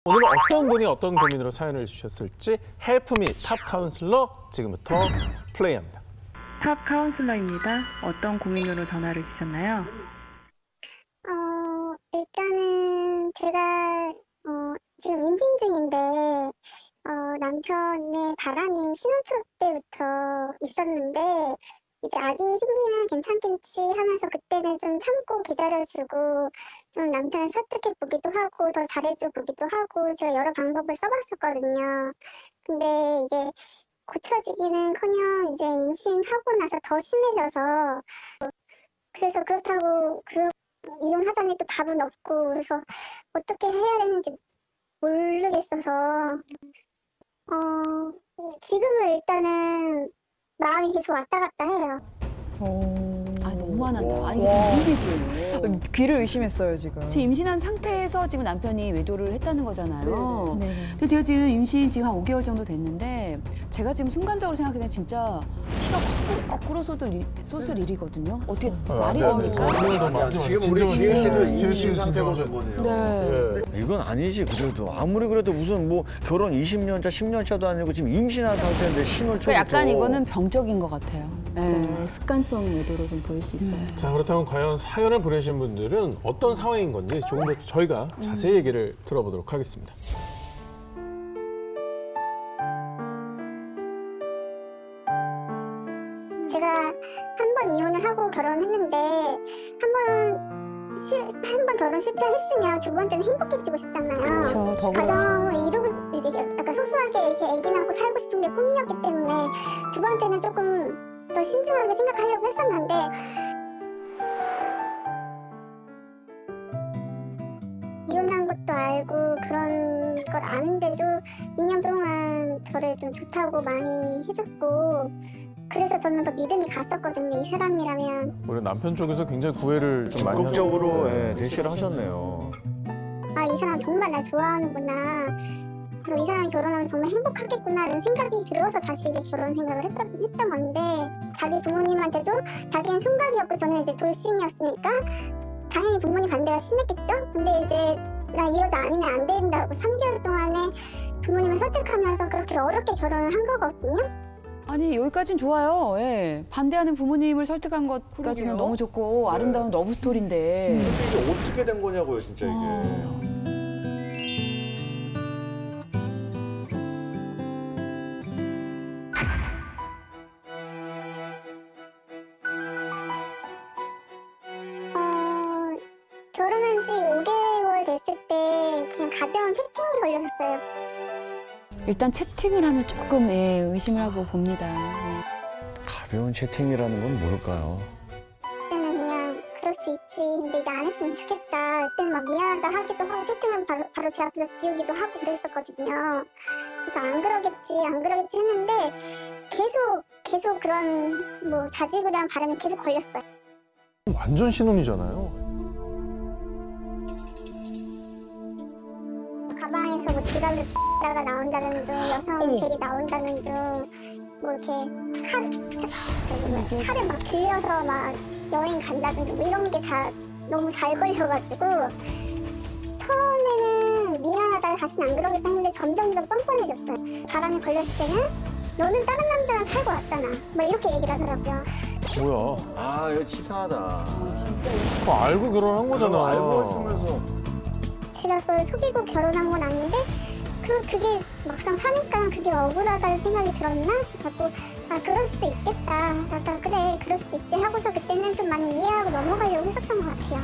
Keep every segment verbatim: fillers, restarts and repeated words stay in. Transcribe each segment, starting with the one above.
오늘은 어떤 분이 어떤 고민으로 사연을 주셨을지 헬프미 탑 카운슬러 지금부터 플레이합니다. 탑 카운슬러입니다. 어떤 고민으로 전화를 주셨나요? 어, 일단은 제가 어, 지금 임신 중인데 어, 남편의 바람이 신혼초 때부터 있었는데 이제 아기 생기면 괜찮겠지 하면서 그때는 좀 참고 기다려주고 좀 남편을 설득해 보기도 하고 더 잘해줘 보기도 하고 제가 여러 방법을 써봤었거든요. 근데 이게 고쳐지기는커녕 이제 임신하고 나서 더 심해져서 그래서 그렇다고 그 이혼하자니 또 답은 없고 그래서 어떻게 해야 되는지 모르겠어서 어 지금은 일단은 마음이 계속 왔다 갔다 해요. 아 너무 화난다. 아니 이게 지금 무슨 일이에요? 귀를 의심했어요 지금. 지금 임신한 상태에서 지금 남편이 외도를 했다는 거잖아요. 네. 근데 제가 지금 임신 지금 한 오 개월 정도 됐는데 제가 지금 순간적으로 생각하기엔 진짜 피가 거꾸로, 거꾸로 쏟을, 일, 쏟을 일이거든요. 어떻게 말이 됩니까? 지금 우리 지혜 씨도 임신 진짜 상태고 맞아요. 거든요. 네. 이건 아니지 그래도 아무리 그래도 무슨 뭐 결혼 이십 년 차, 십 년 차도 아니고 지금 임신한 상태인데 신혼 초부터. 그러니까 약간 이거는 병적인 것 같아요. 네. 네, 습관성 외도로 좀 보일 수 있어요. 자, 그렇다면 과연 사연을 보내신 분들은 어떤 상황인 건지 조금 더 저희가 자세히 얘기를 들어보도록 하겠습니다. 제가 한 번 이혼을 하고 결혼했는데 한 번 한 번 결혼 실패했으면 두 번째는 행복해지고 싶잖아요. 그렇죠. 더 가정을 이루고 이렇게 약간 소소하게 이렇게 애기 낳고 살고 싶은 게 꿈이었기 때문에 두 번째는 조금 더 신중하게 생각하려고 했었는데 이혼한 것도 알고 그런 걸 아는데도 이 년 동안 저를 좀 좋다고 많이 해줬고 그래서 저는 더 믿음이 갔었거든요. 이 사람이라면 우리 남편 쪽에서 굉장히 구애를 좀 많이 적극적으로 하셨는데. 예, 대시를 하셨네요. 아, 이 사람 정말 나 좋아하는구나. 그리고 이 사람이 결혼하면 정말 행복하겠구나라는 생각이 들어서 다시 이제 결혼 생각을 했던, 했던 건데 자기 부모님한테도 자기는 총각이었고 저는 이제 돌싱이었으니까 당연히 부모님 반대가 심했겠죠? 근데 이제 나 이 여자 아니면 안 된다고 삼 개월 동안에 부모님을 설득하면서 그렇게 어렵게 결혼을 한 거거든요. 아니 여기까지는 좋아요. 예. 반대하는 부모님을 설득한 것까지는 그러게요. 너무 좋고 아름다운 러브 스토리인데. 근데 이게 어떻게 된 거냐고요 진짜 이게. 아. 어, 결혼한 지 오 개월 됐을 때 그냥 가벼운 채팅이 걸렸었어요. 일단 채팅을 하면 조금 예, 의심을 하고 봅니다. 예. 가벼운 채팅이라는 건 뭘까요? 그때는 그냥 그럴 수 있지. 근데 이제 안 했으면 좋겠다. 그때는 막 미안하다 하기도 하고 채팅은 바로, 바로 제 앞에서 지우기도 하고 그랬었거든요. 그래서 안 그러겠지, 안 그러겠지 했는데 계속 계속 그런 뭐 자지구레한 발음이 계속 걸렸어요. 완전 신혼이잖아요. 가방에서 뭐 지갑에서 X가 나온다는 둥, 여성 젤이 나온다는 둥, 뭐 이렇게 칼, 저기 뭐야, 칼을 막 빌려서 막 여행 간다는 둥, 뭐 이런 게 다 너무 잘 걸려가지고 처음에는 미안하다, 다시는 안 그러겠다 했는데 점점점 뻔뻔해졌어요. 바람이 걸렸을 때는 너는 다른 남자랑 살고 왔잖아, 막 이렇게 얘기를 하더라고요. 뭐야? 아 이거 치사하다. 그거 알고 결혼한 거잖아. 알고 했으면서. 제가 그걸 속이고 결혼한 건 아닌데 그, 그게 막상 사니까 그게 억울하다는 생각이 들었나? 하고 아 그럴 수도 있겠다. 약간 그래 그럴 수도 있지 하고서 그때는 좀 많이 이해하고 넘어가려고 했었던 것 같아요.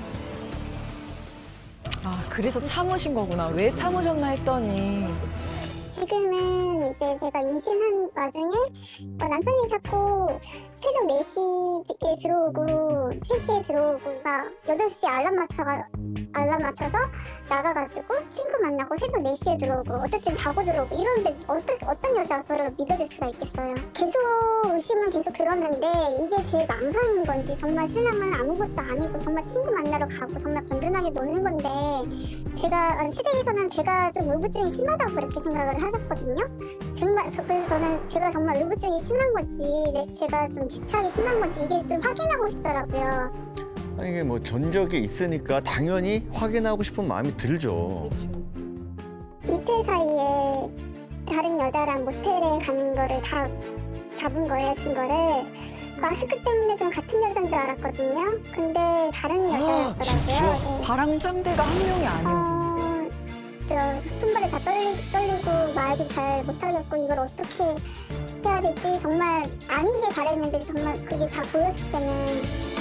아 그래서 참으신 거구나. 왜 참으셨나 했더니. 지금은 이제 제가 임신한 와중에 어, 남편이 자꾸 새벽 네 시에 들어오고 세 시에 들어오고 막 여덟 시에 알람 맞춰가 알람 맞춰서 나가가지고 친구 만나고 새벽 네 시에 들어오고 어떨 땐 자고 들어오고 이러는데 어떤, 어떤 여자가 그걸 믿어줄 수가 있겠어요. 계속 의심은 계속 들었는데 이게 제 망상인 건지 정말 신랑은 아무것도 아니고 정말 친구 만나러 가고 정말 건전하게 노는 건데 제가 시댁에서는 제가 좀 의부증이 심하다고 그렇게 생각을 하셨거든요. 정말 그래서 저는 제가 정말 의부증이 심한 건지 네, 제가 좀 집착이 심한 건지 이게 좀 확인하고 싶더라고요. 아니 이게 뭐 전적이 있으니까 당연히 확인하고 싶은 마음이 들죠. 이 사이에 다른 여자랑 모텔에 가는 거를 다 잡은 거예요, 증거를. 마스크 때문에 전 같은 여자인 줄 알았거든요. 근데 다른 여자였더라고요. 진짜? 네. 바람 상대가 한 명이 아니고. 어, 저 손발이 다 떨리, 떨리고 말도 잘 못하겠고 이걸 어떻게 해야 되지? 정말 아니길 바랬는데 정말 그게 다 보였을 때는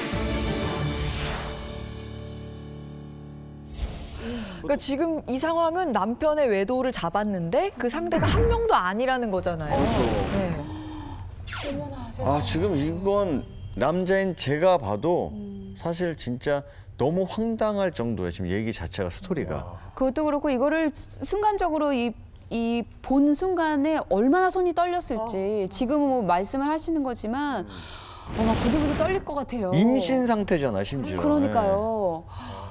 그러니까 지금 이 상황은 남편의 외도를 잡았는데 그 상대가 한 명도 아니라는 거잖아요. 그렇죠. 네. 아, 지금 이건 남자인 제가 봐도 사실 진짜 너무 황당할 정도예요. 지금 얘기 자체가 스토리가. 그것도 그렇고 이거를 순간적으로 이 이 본 순간에 얼마나 손이 떨렸을지 지금은 뭐 말씀을 하시는 거지만 어, 막 부들부들 떨릴 것 같아요. 임신 상태잖아, 심지어. 그러니까요.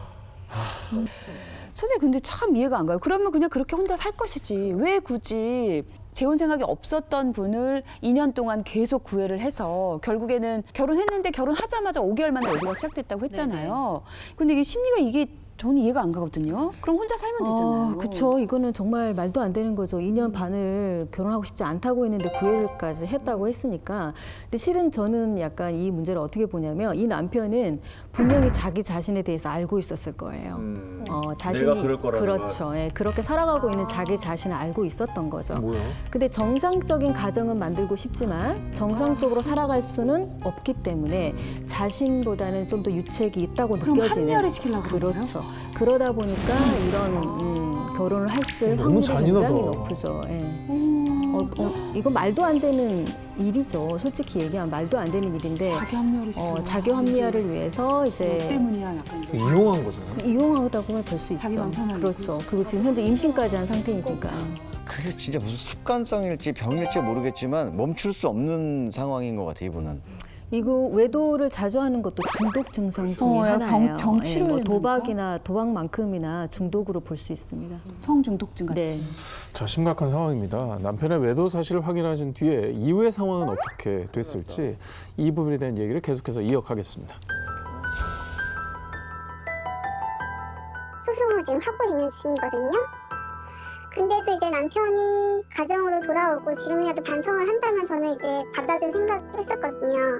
선생님 근데 참 이해가 안 가요. 그러면 그냥 그렇게 혼자 살 것이지 왜 굳이 재혼 생각이 없었던 분을 이 년 동안 계속 구애를 해서 결국에는 결혼했는데 결혼하자마자 오 개월 만에 외도가 시작됐다고 했잖아요. 근데 이게 심리가 이게 저는 이해가 안 가거든요. 그럼 혼자 살면 되잖아요. 아, 그쵸. 이거는 정말 말도 안 되는 거죠. 이 년 반을 결혼하고 싶지 않다고 했는데 구애를까지 했다고 했으니까. 근데 실은 저는 약간 이 문제를 어떻게 보냐면 이 남편은 분명히 자기 자신에 대해서 알고 있었을 거예요. 음, 어, 자신이 내가 그럴 거라는 그렇죠. 예, 그렇게 살아가고 있는 자기 자신을 알고 있었던 거죠. 뭐요? 근데 정상적인 가정은 만들고 싶지만 정상적으로 살아갈 수는 없기 때문에 자신보다는 좀 더 유책이 있다고 그럼 느껴지는. 합리화를 시키려고 그러나요? 그렇죠. 그러다 보니까 이런 음, 결혼을 했을 너무 확률이 잔인하다. 굉장히 높죠. 예. 어, 어, 이거 말도 안 되는 일이죠. 솔직히 얘기하면 말도 안 되는 일인데 자기 합리화를 시키려고. 어, 자기 합리화를 위해서 뭐 이제 때문이야 약간 이런. 이용한 거잖아요. 이용하다고만 볼 수 있죠. 자기 남편한테. 그렇죠. 그리고 지금 현재 임신까지 한 상태이니까. 그게 진짜 무슨 습관성일지 병일지 모르겠지만 멈출 수 없는 상황인 것 같아, 이분은. 이거 외도를 자주 하는 것도 중독 증상 중에 어, 야, 하나예요. 병- 병 예, 치료해야 뭐 되니까? 도박이나 도박만큼이나 중독으로 볼 수 있습니다. 성중독증 같이. 네. 자, 심각한 상황입니다. 남편의 외도 사실을 확인하신 뒤에 이후의 상황은 어떻게 됐을지 이 부분에 대한 얘기를 계속해서 이어가겠습니다. 소송을 지금 하고 있는 중이거든요. 근데도 이제 남편이 가정으로 돌아오고 지금이라도 반성을 한다면 저는 이제 받아줄 생각했었거든요.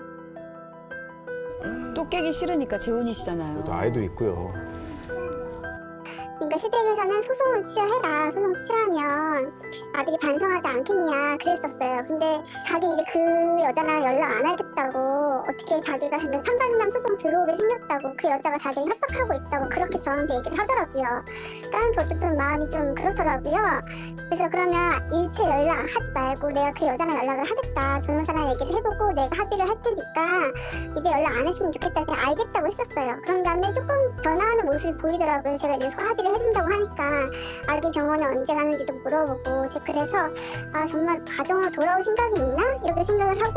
또 깨기 싫으니까 재혼이시잖아요. 그래도 아이도 있고요. 그러니까 시댁에서는 소송을 치러해라. 소송 치르면 아들이 반성하지 않겠냐 그랬었어요. 근데 자기 이제 그 여자랑 연락 안 하겠다고 어떻게 자기가 상간남 소송 들어오게 생겼다고 그 여자가 자기를 협박하고 있다고 그렇게 저한테 얘기를 하더라고요. 그러니까 저도 좀 마음이 좀 그렇더라고요. 그래서 그러면 일체 연락하지 말고 내가 그 여자랑 연락을 하겠다. 변호사랑 얘기를 해보고 내가 합의를 할 테니까 이제 연락 안 했으면 좋겠다. 그냥 알겠다고 했었어요. 그런 다음에 조금 변화하는 모습이 보이더라고요. 제가 이제 합의를 해준다고 하니까 아기 병원에 언제 가는지도 물어보고 제가 그래서 아 정말 가정으로 돌아올 생각이 있나? 이렇게 생각을 하고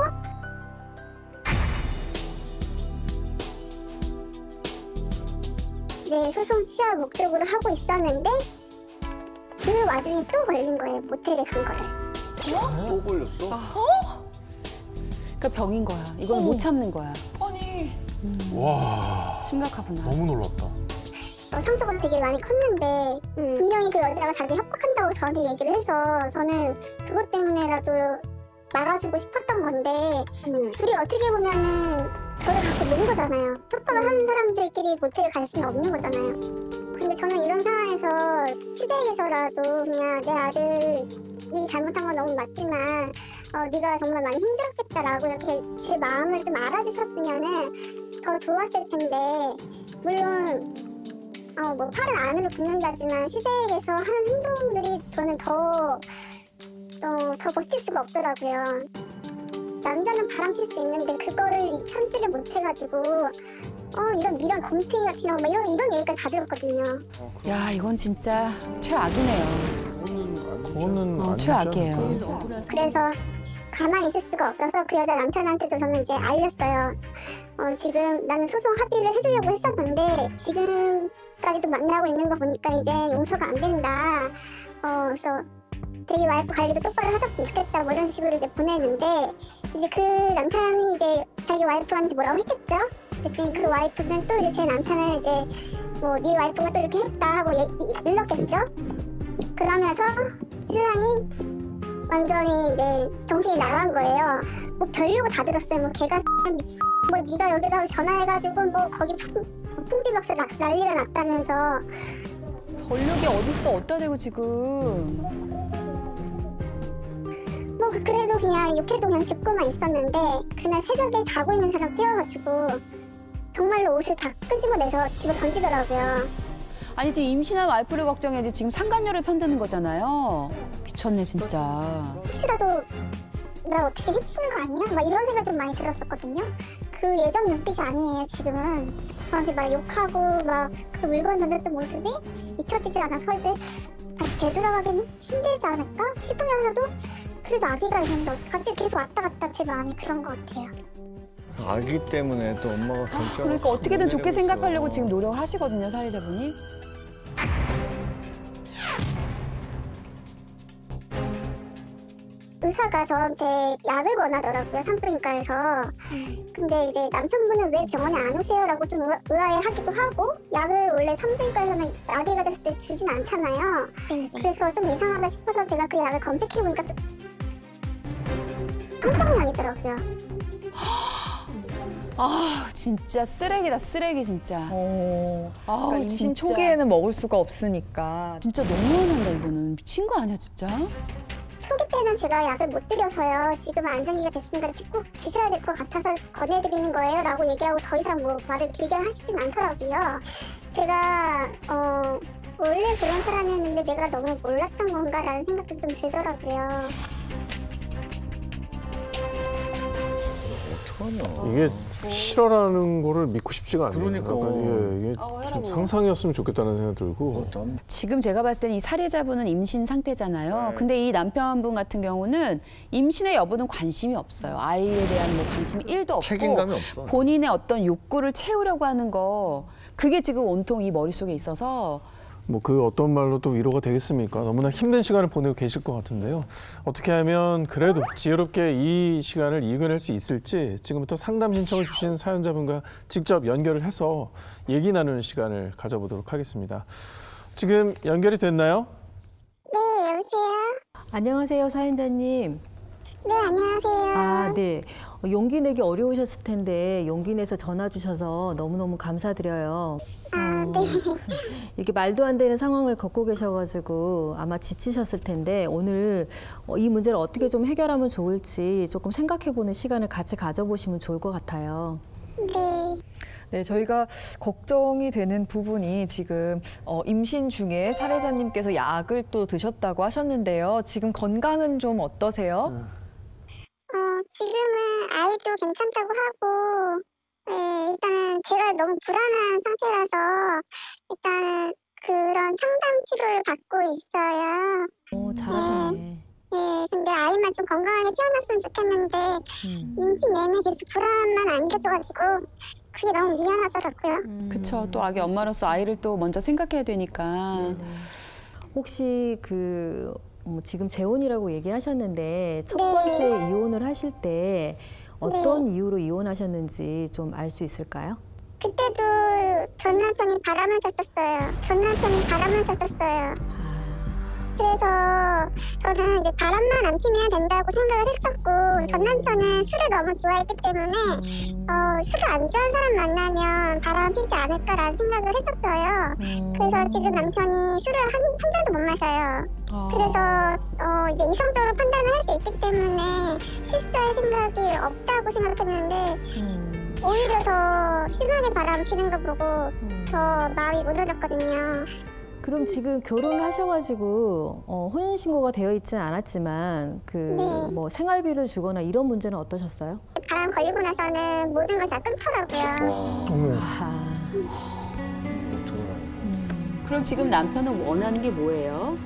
네 소송 취하 목적으로 하고 있었는데 그 와중에 또 걸린 거예요. 모텔에 간 거를. 또 걸렸어? 그러니까 병인 거야. 이건 못 참는 거야. 아니. 와, 심각하구나. 너무 놀랍다. 어, 상처가 되게 많이 컸는데 음, 분명히 그 여자가 자기 협박한다고 저한테 얘기를 해서 저는 그것 때문에라도 막아주고 싶었던 건데 음, 둘이 어떻게 보면은 저를 갖고 노는 거잖아요. 협박을 하는 사람들끼리 모텔에 갈 수는 없는 거잖아요. 근데 저는 이런 상황에서 시댁에서라도 그냥 내 아들이 잘못한 건 너무 맞지만 어, 네가 정말 많이 힘들었겠다라고 이렇게 제 마음을 좀 알아주셨으면은 더 좋았을 텐데 물론 어, 뭐 팔은 안으로 굽는다지만 시댁에서 하는 행동들이 저는 더, 더, 더 버틸 수가 없더라고요. 남자는 바람필 수 있는데 그거를 참지를 못해가지고 어 이런 미련 검탱이 같은 거 이런, 이런 얘기까지 다 들었거든요. 야 이건 진짜 최악이네요. 그거는 어, 안 최악이에요. 되지 않을까요? 그래서 가만히 있을 수가 없어서 그 여자 남편한테도 저는 이제 알렸어요. 어, 지금 나는 소송 합의를 해주려고 했었는데 지금까지도 만나고 있는 거 보니까 이제 용서가 안 된다. 어, 그래서 되게 와이프 관리도 똑바로 하셨으면 좋겠다 뭐 이런 식으로 이제 보내는데 이제 그 남편이 이제 자기 와이프한테 뭐라고 했겠죠? 그랬더니 그 와이프는 또 이제 제 남편을 이제 뭐 네 와이프가 또 이렇게 했다 하고 예, 눌렀겠죠? 그러면서 신랑이 완전히 이제 정신이 나간 거예요. 뭐 별려고 다 들었어요. 뭐 걔가 미친, 뭐 네가 여기다 전화해가지고 뭐 거기 풍, 풍비박스 나- 난리가 났다면서. 권력이 어딨어? 어디다 대고 지금. 뭐 그래도 그냥 욕해도 그냥 듣고만 있었는데 그날 새벽에 자고 있는 사람 깨워가지고 정말로 옷을 다 끄집어내서 집에 던지더라고요. 아니 지금 임신한 와이프를 걱정해야지 지금 상간녀를 편드는 거잖아요. 미쳤네 진짜. 혹시라도 나 어떻게 해치는 거 아니야? 막 이런 생각 좀 많이 들었었거든요. 그 예전 눈빛이 아니에요 지금은. 저한테 막 욕하고 막 그 물건 던졌던 모습이 잊혀지지 않아서 이제 다시 되돌아가기는 힘들지 않을까 싶으면서도 그래도 아기가 있는데 어떡하지? 계속 왔다 갔다 제 마음이 그런 것 같아요. 아기 때문에 또 엄마가 결정. 그러니까 어떻게든 좋게 생각하려고 지금 노력을 하시거든요 살해자분이. 의사가 저한테 약을 권하더라고요, 산부인과에서. 근데 이제 남편분은 왜 병원에 안 오세요라고 좀 의- 의아해하기도 하고, 약을 원래 산부인과에서는 아기가 됐을 때 주진 않잖아요. 그래서 좀 이상하다 싶어서 제가 그 약을 검색해보니까 또 깜빡약이더라고요. 아 진짜 쓰레기다 쓰레기 진짜. 어. 아우 그러니까 임신 진짜. 초기에는 먹을 수가 없으니까. 진짜 너무한다 이거는. 미친 거 아니야 진짜? 초기 때는 제가 약을 못 드려서요. 지금 안정기가 됐으니까 꼭 주셔야 될 것 같아서 권해드리는 거예요 라고 얘기하고 더 이상 뭐 말을 길게 하시진 않더라고요. 제가 어 원래 그런 사람이었는데 내가 너무 몰랐던 건가라는 생각도 좀 들더라고요. 어떡하냐. 이게 실화라는 거를 믿고 싶지가 않네요. 그러니까. 약간, 예, 이게 아, 좀 해라고. 상상이었으면 좋겠다는 생각이 들고. 어떤? 지금 제가 봤을 때는 이 살해자분은 임신 상태잖아요. 네. 근데 이 남편분 같은 경우는 임신의 여부는 관심이 없어요. 아이에 대한 뭐 관심이 일도 없고 책임감이 없어. 본인의 어떤 욕구를 채우려고 하는 거 그게 지금 온통 이 머릿속에 있어서 뭐 그 어떤 말로 또 위로가 되겠습니까? 너무나 힘든 시간을 보내고 계실 것 같은데요. 어떻게 하면 그래도 지혜롭게 이 시간을 이겨낼 수 있을지 지금부터 상담 신청을 주신 사연자분과 직접 연결을 해서 얘기 나누는 시간을 가져보도록 하겠습니다. 지금 연결이 됐나요? 네, 여보세요? 안녕하세요, 사연자님. 네, 안녕하세요. 아, 네. 어, 용기 내기 어려우셨을 텐데 용기 내서 전화 주셔서 너무너무 감사드려요. 아, 네. 이렇게 말도 안 되는 상황을 겪고 계셔가지고 아마 지치셨을 텐데 오늘 어, 이 문제를 어떻게 좀 해결하면 좋을지 조금 생각해보는 시간을 같이 가져보시면 좋을 것 같아요. 네. 네, 저희가 걱정이 되는 부분이 지금 어, 임신 중에 살해자님께서 약을 또 드셨다고 하셨는데요. 지금 건강은 좀 어떠세요? 어, 지금은 아이도 괜찮다고 하고, 네, 일단은 제가 너무 불안한 상태라서 일단 그런 상담 치료를 받고 있어요. 오, 잘하셨네. 예, 근데 아이만 좀 건강하게 태어났으면 좋겠는데 음. 임신 내내 계속 불안만 안겨줘가지고 그게 너무 미안하더라고요. 그쵸. 또 아기 엄마로서 아이를 또 먼저 생각해야 되니까. 네네. 혹시 그 뭐 지금 재혼이라고 얘기하셨는데 첫 네. 번째 이혼을 하실 때 어떤 이유로 이혼하셨는지 좀 알 수 있을까요? 그때도 전 남편이 바람을 폈었어요. 전 남편이 바람을 폈었어요. 그래서 저는 이제 바람만 안 피면 된다고 생각을 했었고 전 남편은 술을 너무 좋아했기 때문에 어, 술을 안 좋아하는 사람 만나면 바람 피지 않을까라는 생각을 했었어요. 그래서 지금 남편이 술을 한, 한 잔도 못 마셔요. 그래서 어, 이제 이성적으로 판단을 할 수 있기 때문에 실수할 생각이 없다고 생각했는데 오히려 더 심하게 바람 피는 거 보고 더 마음이 무너졌거든요. 그럼 지금 결혼을 하셔가지고 어, 혼인신고가 되어 있지는 않았지만 그 네. 뭐 생활비를 주거나 이런 문제는 어떠셨어요? 바람 걸리고 나서는 모든 걸 다 끊더라고요. 와, 어머. 아, 어떡하나. 그럼 지금 남편은 원하는 게 뭐예요?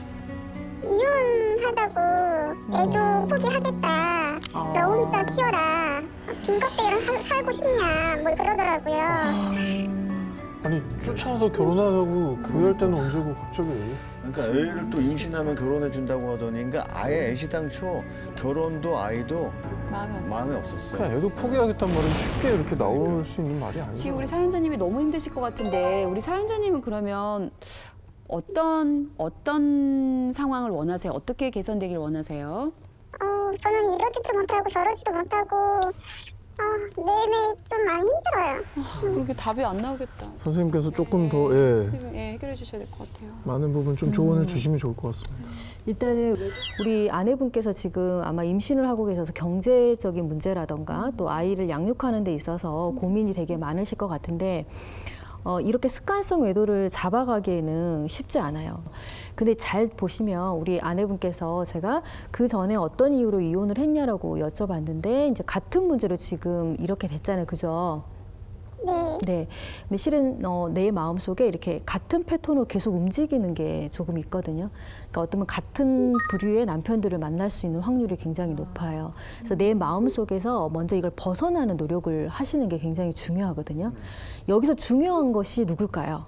이혼하자고 애도 포기하겠다. 너 혼자 키워라. 빈겁대기랑 사- 살고 싶냐 뭐 그러더라고요. 아니 쫓아와서 결혼하자고 구애할 때는 언제고 갑자기. 그러니까 애를 또 임신하면 결혼해 준다고 하더니 그러니까 아예 애시당초 결혼도 아이도 마음이 없어. 마음에 없었어요. 그냥 애도 포기하겠다는 말은 쉽게 이렇게 나올 수 있는 말이 아니에요. 지금 우리 사연자님이 너무 힘드실 것 같은데 우리 사연자님은 그러면 어떤 어떤 상황을 원하세요? 어떻게 개선되길 원하세요? 어, 저는 이러지도 못하고 저러지도 못하고 어, 매일매일 좀 많이 힘들어요. 그렇게 답이 안 나오겠다. 선생님께서 조금 더 예, 예, 해결해 주셔야 될 것 같아요. 많은 부분 좀 조언을 주시면 좋을 것 같습니다. 일단은 우리 아내분께서 지금 아마 임신을 하고 계셔서 경제적인 문제라던가 또 아이를 양육하는 데 있어서 고민이 되게 많으실 것 같은데 어, 이렇게 습관성 외도를 잡아가기에는 쉽지 않아요. 근데 잘 보시면 우리 아내분께서 제가 그 전에 어떤 이유로 이혼을 했냐라고 여쭤봤는데 이제 같은 문제로 지금 이렇게 됐잖아요. 그죠? 네. 네. 근데 실은 어, 내 마음속에 이렇게 같은 패턴으로 계속 움직이는 게 조금 있거든요. 그러니까 어쩌면 같은 부류의 남편들을 만날 수 있는 확률이 굉장히 높아요. 그래서 내 마음속에서 먼저 이걸 벗어나는 노력을 하시는 게 굉장히 중요하거든요. 여기서 중요한 것이 누굴까요?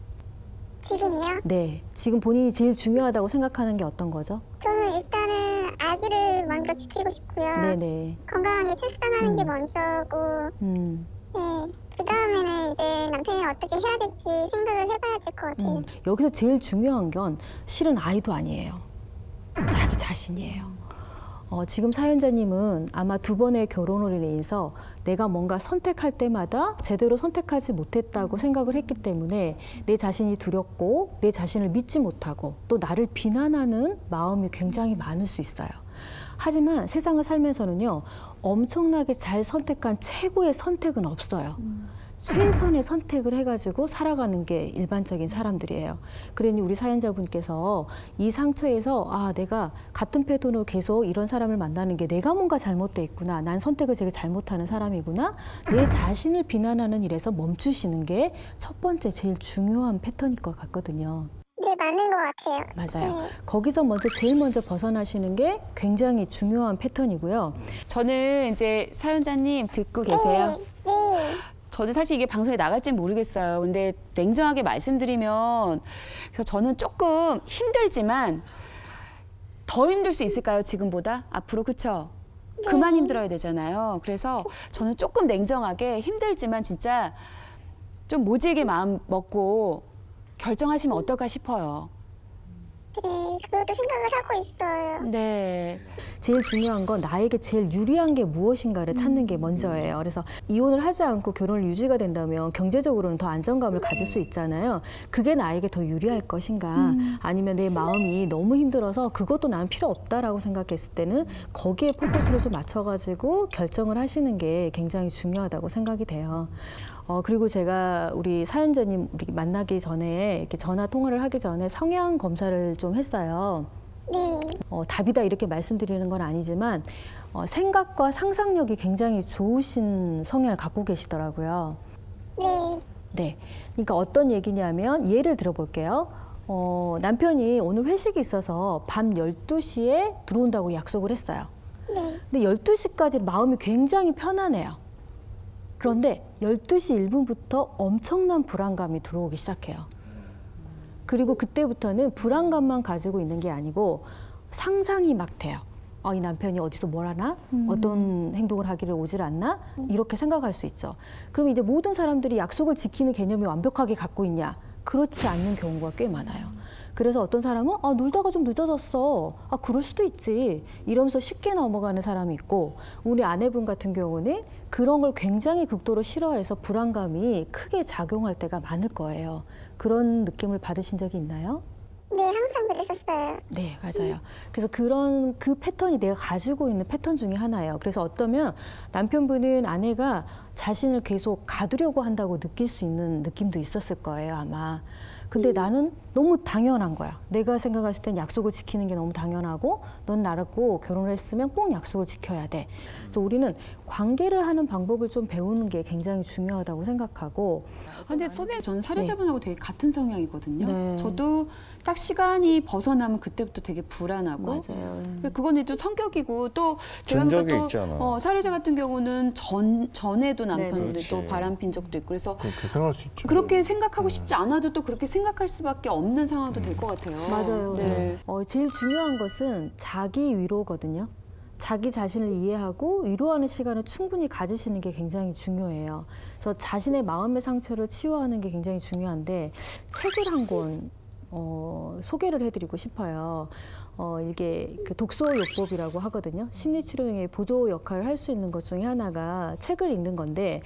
지금이요? 네. 지금 본인이 제일 중요하다고 생각하는 게 어떤 거죠? 저는 일단은 아기를 먼저 지키고 싶고요. 네네. 건강하게 출산하는 음. 게 먼저고, 음. 네. 그 다음에는 이제 남편이 어떻게 해야 될지 생각을 해봐야 될 것 같아요. 음. 여기서 제일 중요한 건 실은 아이도 아니에요. 자기 자신이에요. 어, 지금 사연자님은 아마 두 번의 결혼으로 인해서 내가 뭔가 선택할 때마다 제대로 선택하지 못했다고 생각을 했기 때문에 내 자신이 두렵고 내 자신을 믿지 못하고 또 나를 비난하는 마음이 굉장히 많을 수 있어요. 하지만 세상을 살면서는요, 엄청나게 잘 선택한 최고의 선택은 없어요. 최선의 선택을 해가지고 살아가는 게 일반적인 사람들이에요. 그러니 우리 사연자분께서 이 상처에서 아 내가 같은 패턴으로 계속 이런 사람을 만나는 게 내가 뭔가 잘못돼 있구나. 난 선택을 되게 잘못하는 사람이구나. 내 자신을 비난하는 일에서 멈추시는 게 첫 번째 제일 중요한 패턴일 것 같거든요. 네, 맞는 것 같아요. 맞아요. 네. 거기서 먼저 제일 먼저 벗어나시는 게 굉장히 중요한 패턴이고요. 저는 이제 사연자님 듣고 계세요? 네. 네. 저도 사실 이게 방송에 나갈지 모르겠어요. 근데 냉정하게 말씀드리면 그래서 저는 조금 힘들지만 더 힘들 수 있을까요? 지금보다? 앞으로 그쵸? 그만 힘들어야 되잖아요. 그래서 저는 조금 냉정하게 힘들지만 진짜 좀 모질게 마음 먹고 결정하시면 어떨까 싶어요. 네, 그것도 생각을 하고 있어요. 네. 제일 중요한 건 나에게 제일 유리한 게 무엇인가를 찾는 게 먼저예요. 그래서 이혼을 하지 않고 결혼을 유지가 된다면 경제적으로는 더 안정감을 가질 수 있잖아요. 그게 나에게 더 유리할 것인가 아니면 내 마음이 너무 힘들어서 그것도 나는 필요 없다라고 생각했을 때는 거기에 포커스를 좀 맞춰가지고 결정을 하시는 게 굉장히 중요하다고 생각이 돼요. 어, 그리고 제가 우리 사연자님 우리 만나기 전에 이렇게 전화 통화를 하기 전에 성향 검사를 좀 했어요. 네. 어, 답이다 이렇게 말씀드리는 건 아니지만 어, 생각과 상상력이 굉장히 좋으신 성향을 갖고 계시더라고요. 네. 네. 그러니까 어떤 얘기냐면 예를 들어볼게요. 어, 남편이 오늘 회식이 있어서 밤 열두 시에 들어온다고 약속을 했어요. 네. 근데 열두 시까지 마음이 굉장히 편안해요. 그런데 열두 시 일 분부터 엄청난 불안감이 들어오기 시작해요. 그리고 그때부터는 불안감만 가지고 있는 게 아니고 상상이 막 돼요. 아, 이 남편이 어디서 뭘 하나? 음. 어떤 행동을 하기를 오질 않나? 이렇게 생각할 수 있죠. 그럼 이제 모든 사람들이 약속을 지키는 개념이 완벽하게 갖고 있냐? 그렇지 않는 경우가 꽤 많아요. 그래서 어떤 사람은 아, 놀다가 좀 늦어졌어. 아, 그럴 수도 있지. 이러면서 쉽게 넘어가는 사람이 있고 우리 아내분 같은 경우는 그런 걸 굉장히 극도로 싫어해서 불안감이 크게 작용할 때가 많을 거예요. 그런 느낌을 받으신 적이 있나요? 네, 항상 그랬었어요. 네, 맞아요. 그래서 그런 그 패턴이 내가 가지고 있는 패턴 중에 하나예요. 그래서 어쩌면 남편분은 아내가 자신을 계속 가두려고 한다고 느낄 수 있는 느낌도 있었을 거예요, 아마. 근데 나는 너무 당연한 거야. 내가 생각했을 땐 약속을 지키는 게 너무 당연하고 넌 나라고 결혼을 했으면 꼭 약속을 지켜야 돼. 그래서 우리는 관계를 하는 방법을 좀 배우는 게 굉장히 중요하다고 생각하고. 근데 선생님 저는 사례자분하고 되게 같은 성향이거든요. 네. 저도 딱 시간이 벗어나면 그때부터 되게 불안하고. 맞아요. 그러니까 그건 또 성격이고 또 제가 전적이 보니까 또 있잖아. 어, 사례자 같은 경우는 전 전에도 남편들 그렇지. 또 바람핀 적도 있고 그래서 그렇게 생각할 수 있죠. 그렇게 생각하고 싶지 않아도 또 그렇게 생각할 수밖에 없는 상황도 될 것 같아요. 맞아요. 네. 어, 제일 중요한 것은 자기 위로거든요. 자기 자신을 이해하고 위로하는 시간을 충분히 가지시는 게 굉장히 중요해요. 그래서 자신의 마음의 상처를 치유하는 게 굉장히 중요한데 책을 한 권 어, 소개를 해드리고 싶어요. 어, 이게 그 독서요법이라고 하거든요. 심리치료의 보조 역할을 할 수 있는 것 중에 하나가 책을 읽는 건데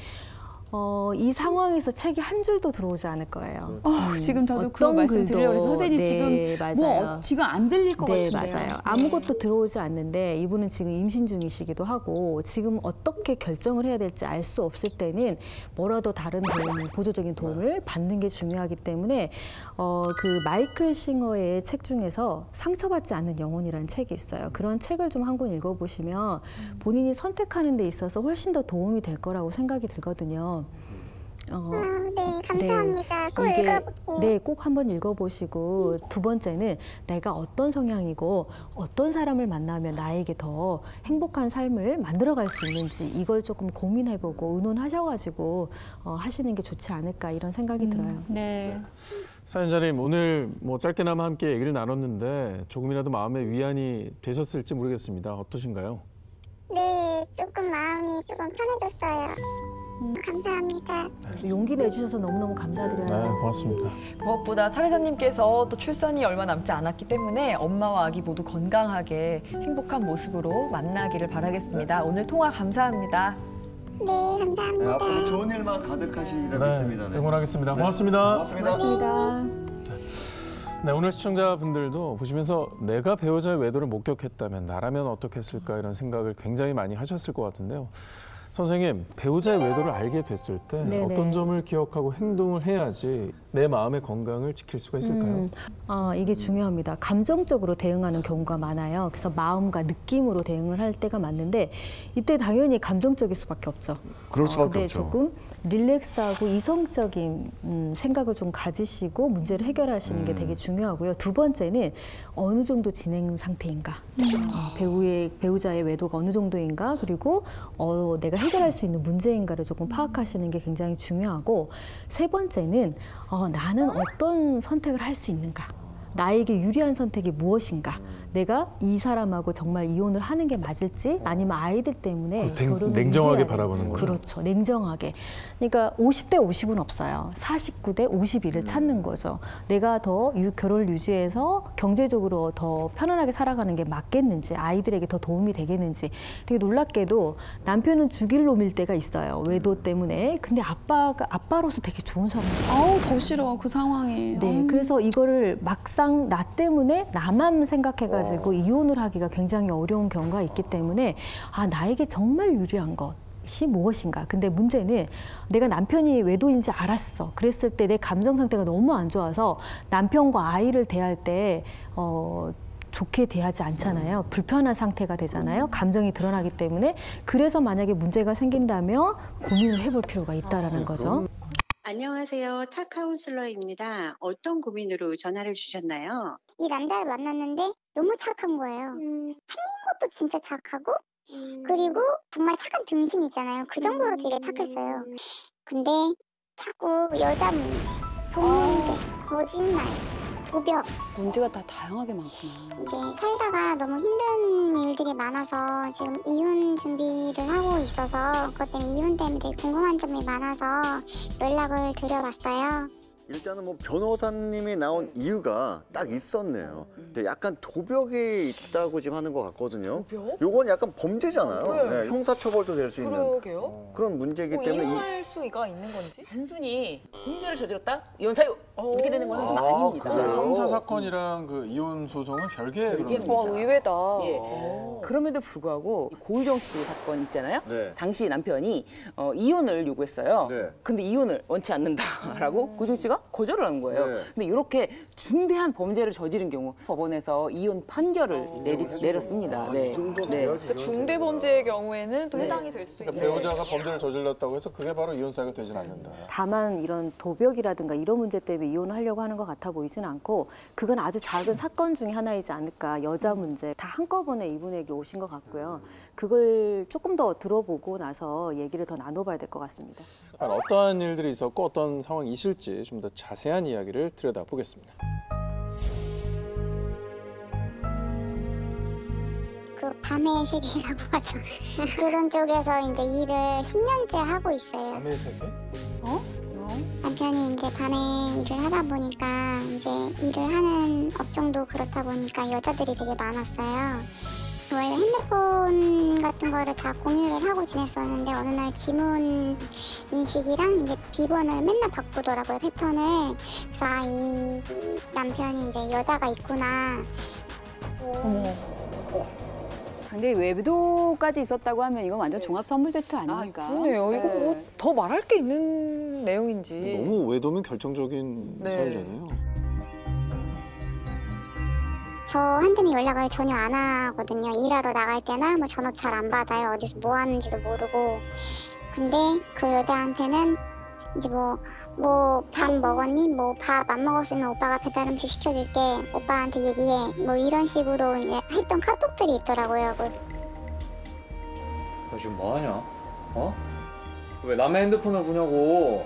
어, 이 상황에서 책이 한 줄도 들어오지 않을 거예요. 어, 지금 저도 그런 어떤 말씀 글도, 드리려고 해서 선생님 네, 지금 맞아요. 뭐 어, 지금 안 들릴 것 네, 같은데요. 맞아요. 아무것도 들어오지 않는데 이분은 지금 임신 중이시기도 하고 지금 어떻게 결정을 해야 될지 알 수 없을 때는 뭐라도 다른 도움, 보조적인 도움을 받는 게 중요하기 때문에 어, 그 마이클 싱어의 책 중에서 상처받지 않는 영혼이라는 책이 있어요. 그런 책을 좀 한 권 읽어보시면 본인이 선택하는 데 있어서 훨씬 더 도움이 될 거라고 생각이 들거든요. 어, 아, 네, 감사합니다. 꼭 이게, 읽어볼게요. 네, 꼭 한번 읽어보시고 두 번째는 내가 어떤 성향이고 어떤 사람을 만나면 나에게 더 행복한 삶을 만들어갈 수 있는지 이걸 조금 고민해보고 의논하셔가지고 어, 하시는 게 좋지 않을까 이런 생각이 들어요. 네. 사연자님 오늘 뭐 짧게나마 함께 얘기를 나눴는데 조금이라도 마음의 위안이 되셨을지 모르겠습니다. 어떠신가요? 네, 조금 마음이 조금 편해졌어요. 감사합니다. 용기 내주셔서 너무너무 네, 감사드려요. 고맙습니다. 무엇보다 사례자님께서 또 출산이 얼마 남지 않았기 때문에 엄마와 아기 모두 건강하게 행복한 모습으로 만나기를 바라겠습니다. 오늘 통화 감사합니다. 네, 감사합니다. 네, 앞으로 좋은 일만 가득하시기를 믿습니다. 네, 응원하겠습니다. 고맙습니다. 고맙습니다. 고맙습니다. 네, 오늘 시청자분들도 보시면서 내가 배우자의 외도를 목격했다면 나라면 어떻게 했을까 이런 생각을 굉장히 많이 하셨을 것 같은데요. 선생님, 배우자의 외도를 알게 됐을 때 네네. 어떤 점을 기억하고 행동을 해야지 내 마음의 건강을 지킬 수가 있을까요? 음, 아, 이게 중요합니다. 감정적으로 대응하는 경우가 많아요. 그래서 마음과 느낌으로 대응을 할 때가 많은데 이때 당연히 감정적일 수밖에 없죠. 그럴 수밖에 근데 없죠. 조금 릴렉스하고 이성적인 음, 생각을 좀 가지시고 문제를 해결하시는 게 되게 중요하고요. 두 번째는 어느 정도 진행 상태인가. 어, 배우의 배우자의 외도가 어느 정도인가. 그리고 어, 내가 해결할 수 있는 문제인가를 조금 파악하시는 게 굉장히 중요하고 세 번째는 어, 나는 어떤 선택을 할 수 있는가. 나에게 유리한 선택이 무엇인가. 내가 이 사람하고 정말 이혼을 하는 게 맞을지 아니면 아이들 때문에 댕- 결혼을 냉정하게 유지해야 바라보는 되는지. 거죠. 그렇죠. 냉정하게. 그러니까 오십 대 오십은 없어요. 사십구 대 오십일을 찾는 거죠. 내가 더 유, 결혼을 유지해서 경제적으로 더 편안하게 살아가는 게 맞겠는지 아이들에게 더 도움이 되겠는지. 되게 놀랍게도 남편은 죽일 놈일 때가 있어요. 외도 때문에. 근데 아빠가 아빠로서 되게 좋은 사람이에요. 아우 더 싫어 그 상황이. 네, 아우. 그래서 이거를 막상 나 때문에 나만 생각해가지고 이혼을 하기가 굉장히 어려운 경우가 있기 때문에 아 나에게 정말 유리한 것이 무엇인가. 근데 문제는 내가 남편이 외도인지 알았어. 그랬을 때 내 감정 상태가 너무 안 좋아서 남편과 아이를 대할 때 어. 좋게 대하지 않잖아요. 불편한 상태가 되잖아요. 감정이 드러나기 때문에. 그래서 만약에 문제가 생긴다면 고민을 해볼 필요가 있다라는 거죠. 안녕하세요. 타 카운슬러입니다. 어떤 고민으로 전화를 주셨나요? 이 남자를 만났는데 너무 착한 거예요. 생긴 것도 진짜 착하고 그리고 정말 착한 등신이잖아요. 그 정도로 되게 착했어요. 근데 자꾸 여자 문제, 돈 문제, 거짓말, 도벽 문제가 다 다양하게 많구나. 이제 살다가 너무 힘든 일들이 많아서 지금 이혼 준비를 하고 있어서 그것 때문에 이혼 때문에 되게 궁금한 점이 많아서 연락을 드려봤어요. 일단은 뭐 변호사님이 나온 이유가 딱 있었네요. 근데 약간 도벽이 있다고 지금 하는 것 같거든요. 도벽? 요건 약간 범죄잖아요. 네. 네, 형사처벌도 될 수 있는 그러게요. 그런 문제이기 뭐 때문에 이- 이혼할 수가 있는 건지? 단순히 범죄를 저질렀다? 이혼 사유! 이렇게 되는 거는 좀 아, 아닙니다. 그래요? 형사 사건이랑 그 이혼 소송은 별개의 그런 별개입니다. 와 의외다. 예. 그럼에도 불구하고 고유정 씨 사건 있잖아요. 네. 당시 남편이 어, 이혼을 요구했어요. 네. 근데 이혼을 원치 않는다라고 고유정 씨가 거절을 한 거예요. 네. 근데 이렇게 중대한 범죄를 저지른 경우 법원에서 이혼 판결을 내리, 내렸습니다. 네. 이 정도 네. 돼야지. 그러니까 중대 범죄의 경우에는 또 네. 해당이 될 수도 그러니까 있네요. 배우자가 범죄를 저질렀다고 해서 그게 바로 이혼 사유가 되진 않는다. 다만 이런 도벽이라든가 이런 문제 때문에 이혼을 하려고 하는 것 같아 보이진 않고 그건 아주 작은 사건 중에 하나이지 않을까. 여자 문제 다 한꺼번에 이분에게 오신 것 같고요. 그걸 조금 더 들어보고 나서 얘기를 더 나눠봐야 될 것 같습니다. 과연 어떠한 일들이 있었고 어떤 상황이 있을지 좀 더 자세한 이야기를 들여다보겠습니다. 그 밤의 세계라고 하죠. 그런 쪽에서 이제 일을 십 년째 하고 있어요. 밤의 세계? 남편이 이제 밤에 일을 하다 보니까 이제 일을 하는 업종도 그렇다 보니까 여자들이 되게 많았어요. 원래 핸드폰 같은 거를 다 공유를 하고 지냈었는데 어느 날 지문 인식이랑 이제 비번을 맨날 바꾸더라고요, 패턴을. 그래서 아, 이 남편이 이제 여자가 있구나. 근데 외도까지 있었다고 하면 이건 완전 종합 선물 세트 아닙니까? 그러네요. 이거 뭐 네. 더 말할 게 있는 내용인지. 너무 외도면 결정적인 네. 사유잖아요. 저한테는 연락을 전혀 안 하거든요. 일하러 나갈 때나 뭐 전화 잘 안 받아요. 어디서 뭐 하는지도 모르고. 근데 그 여자한테는 이제 뭐 뭐 밥 먹었니? 뭐 밥 안 먹었으면 오빠가 배달 음식 시켜줄게. 오빠한테 얘기해. 뭐 이런 식으로 이제 했던 카톡들이 있더라고요. 그 너 지금 뭐 하냐? 어? 왜 남의 핸드폰을 보냐고?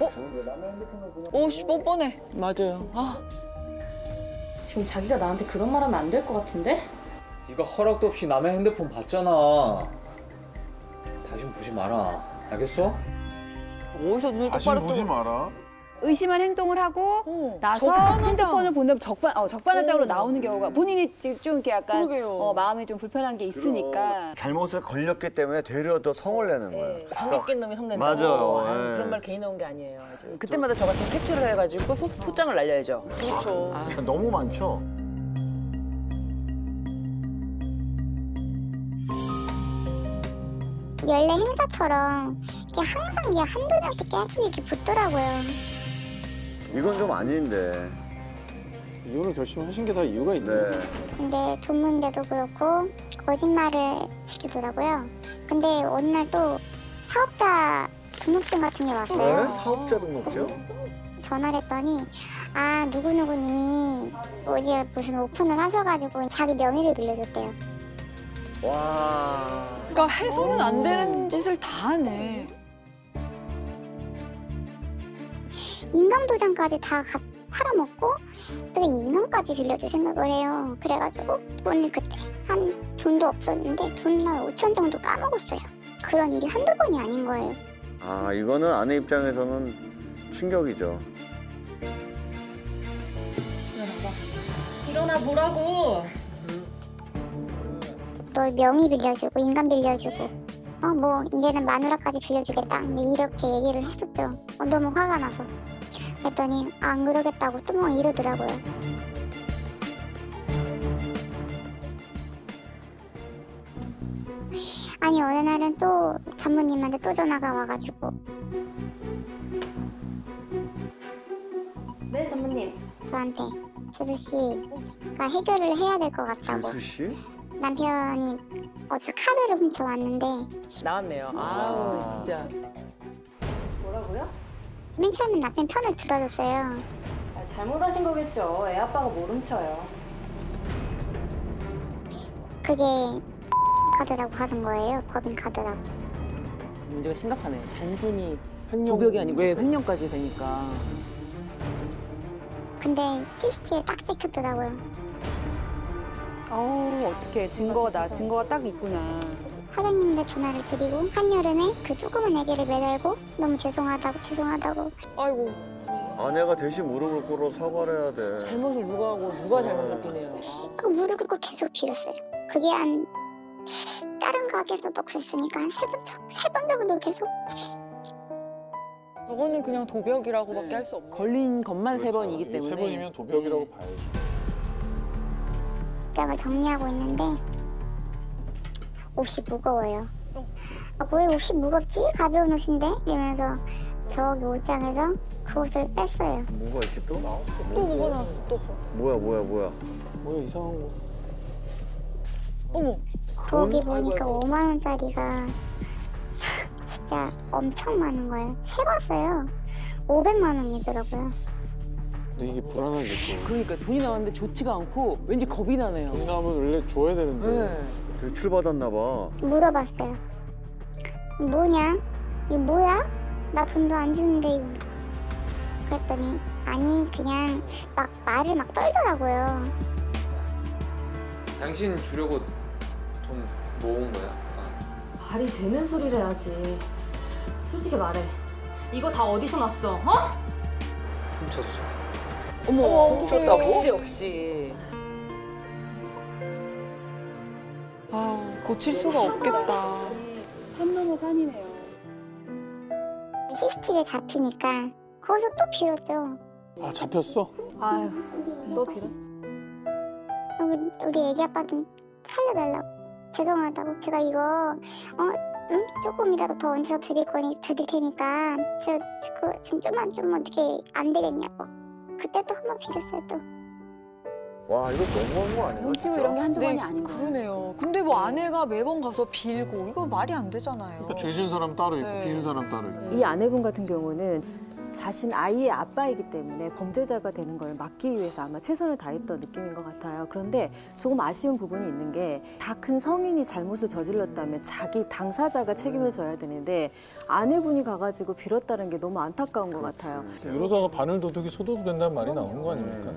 오씨 뻔뻔해. 맞아요. 아. 지금 자기가 나한테 그런 말 하면 안 될 것 같은데? 네가 허락도 없이 남의 핸드폰 봤잖아. 다신 보지 마라. 알겠어? 어디서 눈을 다시 똑바로 보지 뜨고. 마라. 의심한 행동을 하고 어, 나서 적반하장. 핸드폰을 본다면 적반, 어, 적반하장으로 나오는 경우가 본인이 지금 좀 이렇게 약간 그러게요. 어, 마음이 좀 불편한 게 있으니까. 잘못을 걸렸기 때문에 되려 더 성을 내는 거예요. 한개 낀 놈이 성낸다. 맞아요. 아, 예. 그런 말 괜히 나온 게 아니에요. 아주. 그때마다 저 같은 캡처를 해가지고 소, 소장을 날려야죠. 그렇죠. 아. 너무 많죠. 연례 행사처럼 이게 항상 이게 한두 명씩 계속 이렇게 붙더라고요. 이건 좀 아닌데. 이혼을 결심하신 게 다 이유가 있네요. 네. 근데 돈 문제도 그렇고 거짓말을 시키더라고요. 근데 어느 날 또 사업자 등록증 같은 게 왔어요. 네? 사업자 등록증? 전화를 했더니 아 누구누구님이 어제 무슨 오픈을 하셔가지고 자기 명의를 빌려줬대요. 와. 그러니까 해서는 안 되는 짓을 다 하네. 인감도장까지 다 가- 팔아먹고 또 인감까지 빌려줄 생각을 해요. 그래가지고 돈을 그때 한 돈도 없었는데 돈 한 오천 정도 까먹었어요. 그런 일이 한두 번이 아닌 거예요. 아, 이거는 아내 입장에서는 충격이죠. 일어나 보라고. 또 명의 빌려주고 인감 빌려주고 어 뭐 이제는 마누라까지 빌려주겠다 이렇게 얘기를 했었죠. 어, 너무 화가 나서 그랬더니 안 그러겠다고 뚜껑 이러더라고요. 아니 어느 날은 또 전무님한테 또 전화가 와가지고 네, 전무님. 저한테 재수 씨가 해결을 해야 될 것 같다고. 재수 씨? 남편이 어디서 카드를 훔쳐왔는데 나왔네요. 아우 진짜. 뭐라고요? 맨 처음엔 남편 편을 들어줬어요. 아, 잘못하신 거겠죠. 애 아빠가 못 훔쳐요. 그게 카드라고 하는 거예요. 법인 카드라고. 문제가 심각하네. 단순히 도벽이 아니고 왜 횡령까지 되니까. 근데 씨씨티비에 딱 찍혔더라고요. 어우 어떡해. 증거가 나 증거가 딱 있구나. 사장님한테 전화를 드리고 한여름에 그 조그만 애기를 매달고 너무 죄송하다고 죄송하다고. 아이고. 아내가 대신 무릎을 꿇어 사과를 해야 돼. 잘못을 누가 하고 누가 잘못을 끼네요. 그 무릎 꿇고 계속 빌었어요. 그게 한 다른 가게에서도 그랬으니까 한 세 번 세 번 정도 계속. 그거는 그냥 도벽이라고밖에 할 수 없네. 걸린 것만 세 번이기 이게 때문에. 세 번이면 도벽이라고 네. 봐야죠. 옷장을 정리하고 있는데 옷이 무거워요. 아, 왜 옷이 무겁지? 가벼운 옷인데? 이러면서 저기 옷장에서 그 옷을 뺐어요. 뭐가 있지 또? 또 뭐가 나왔어 또. 뭐야 뭐야 뭐야. 뭐야 이상한 거. 어머. 거기 돈? 보니까 아이고, 아이고. 오만 원짜리가 진짜 엄청 많은 거예요. 세봤어요. 오백만 원이더라고요. 근데 이게 불안하겠고. 그러니까 돈이 나왔는데 좋지가 않고 왠지 겁이 나네요. 돈 나오면 원래 줘야 되는데. 네. 대출받았나 봐. 물어봤어요. 뭐냐? 이거 뭐야? 나 돈도 안 주는데 이거. 그랬더니 아니 그냥 막 말을 막 떨더라고요. 당신 주려고 돈 모은 거야? 말이 되는 소리를 해야지. 솔직히 말해. 이거 다 어디서 났어? 어? 훔쳤어. 어머, 훔쳤다고? 역시 역시. 아, 고칠 수가 없겠다. 산 넘어 산이네요. 씨씨티비에 잡히니까 거기서 또 빌었죠. 아 잡혔어? 아휴, 또 빌었. 우리, 우리 애기 아빠 좀 살려달라고. 죄송하다고. 제가 이거 어 응? 조금이라도 더 얹어 드릴 거니 드릴 테니까 저 그 좀 좀만 좀 어떻게 안 되겠냐고. 그때 또 한 번 빌었어요 또. 와 이거 너무한 거 아니에요? 훔치고 진짜? 이런 게 한두 번이 네, 아닌 거예요. 그러네요. 근데 뭐 아내가 매번 가서 빌고 이거 말이 안 되잖아요. 그러니까 죄 지은 사람 따로 있고 네. 비는 사람 따로 있고. 이 아내분 같은 경우는 자신 아이의 아빠이기 때문에 범죄자가 되는 걸 막기 위해서 아마 최선을 다했던 느낌인 것 같아요. 그런데 조금 아쉬운 부분이 있는 게 다 큰 성인이 잘못을 저질렀다면 자기 당사자가 책임을 져야 되는데 아내분이 가가지고 빌었다는 게 너무 안타까운 것 같아요. 이러다가 바늘 도둑이 소도둑 된다는 말이 나오는 거 아닙니까?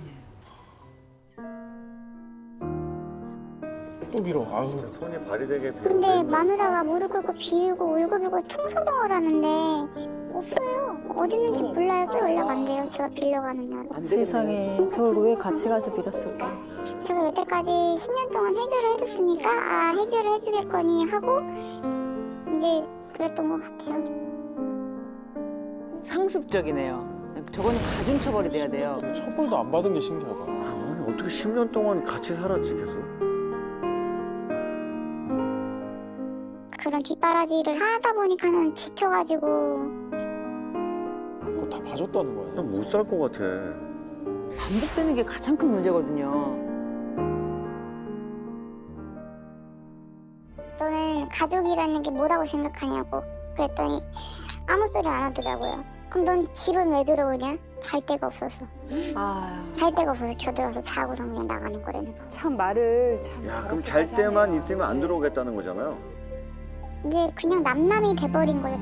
또 빌어. 아유. 진짜 손이 발휘되게 빌어. 근데 마누라가 무릎 꿇고 빌고 울고불고 통소정을 하는데 없어요. 어디 있는지 몰라요. 또 연락 안 돼요. 제가 빌려가는 날. 세상에 저를 왜 같이 가서 빌었을까? 제가 여태까지 십 년 동안 해결을 해줬으니까 아 해결을 해주겠거니 하고 이제 그랬던 것 같아요. 상습적이네요. 저거는 가중 처벌이 돼야 돼요. 처벌도 안 받은 게 신기하다. 아니 어떻게 십 년 동안 같이 살았지 계속? 그런 뒷바라지를 하다 보니까는 지쳐가지고 그거 다 봐줬다는 거야. 그냥 못 살 것 같아. 반복되는 게 가장 큰 문제거든요. 너는 가족이라는 게 뭐라고 생각하냐고 그랬더니 아무 소리 안 하더라고요. 그럼 넌 집은 왜 들어오냐? 잘 데가 없어서. 아, 잘 데가 없어서 겨들어서 자고 그냥 나가는 거라는 거. 참 말을 참. 야 그럼 잘 때만 있으면 안 들어오겠다는 거잖아요. 이제 그냥 남남이 돼버린 거죠.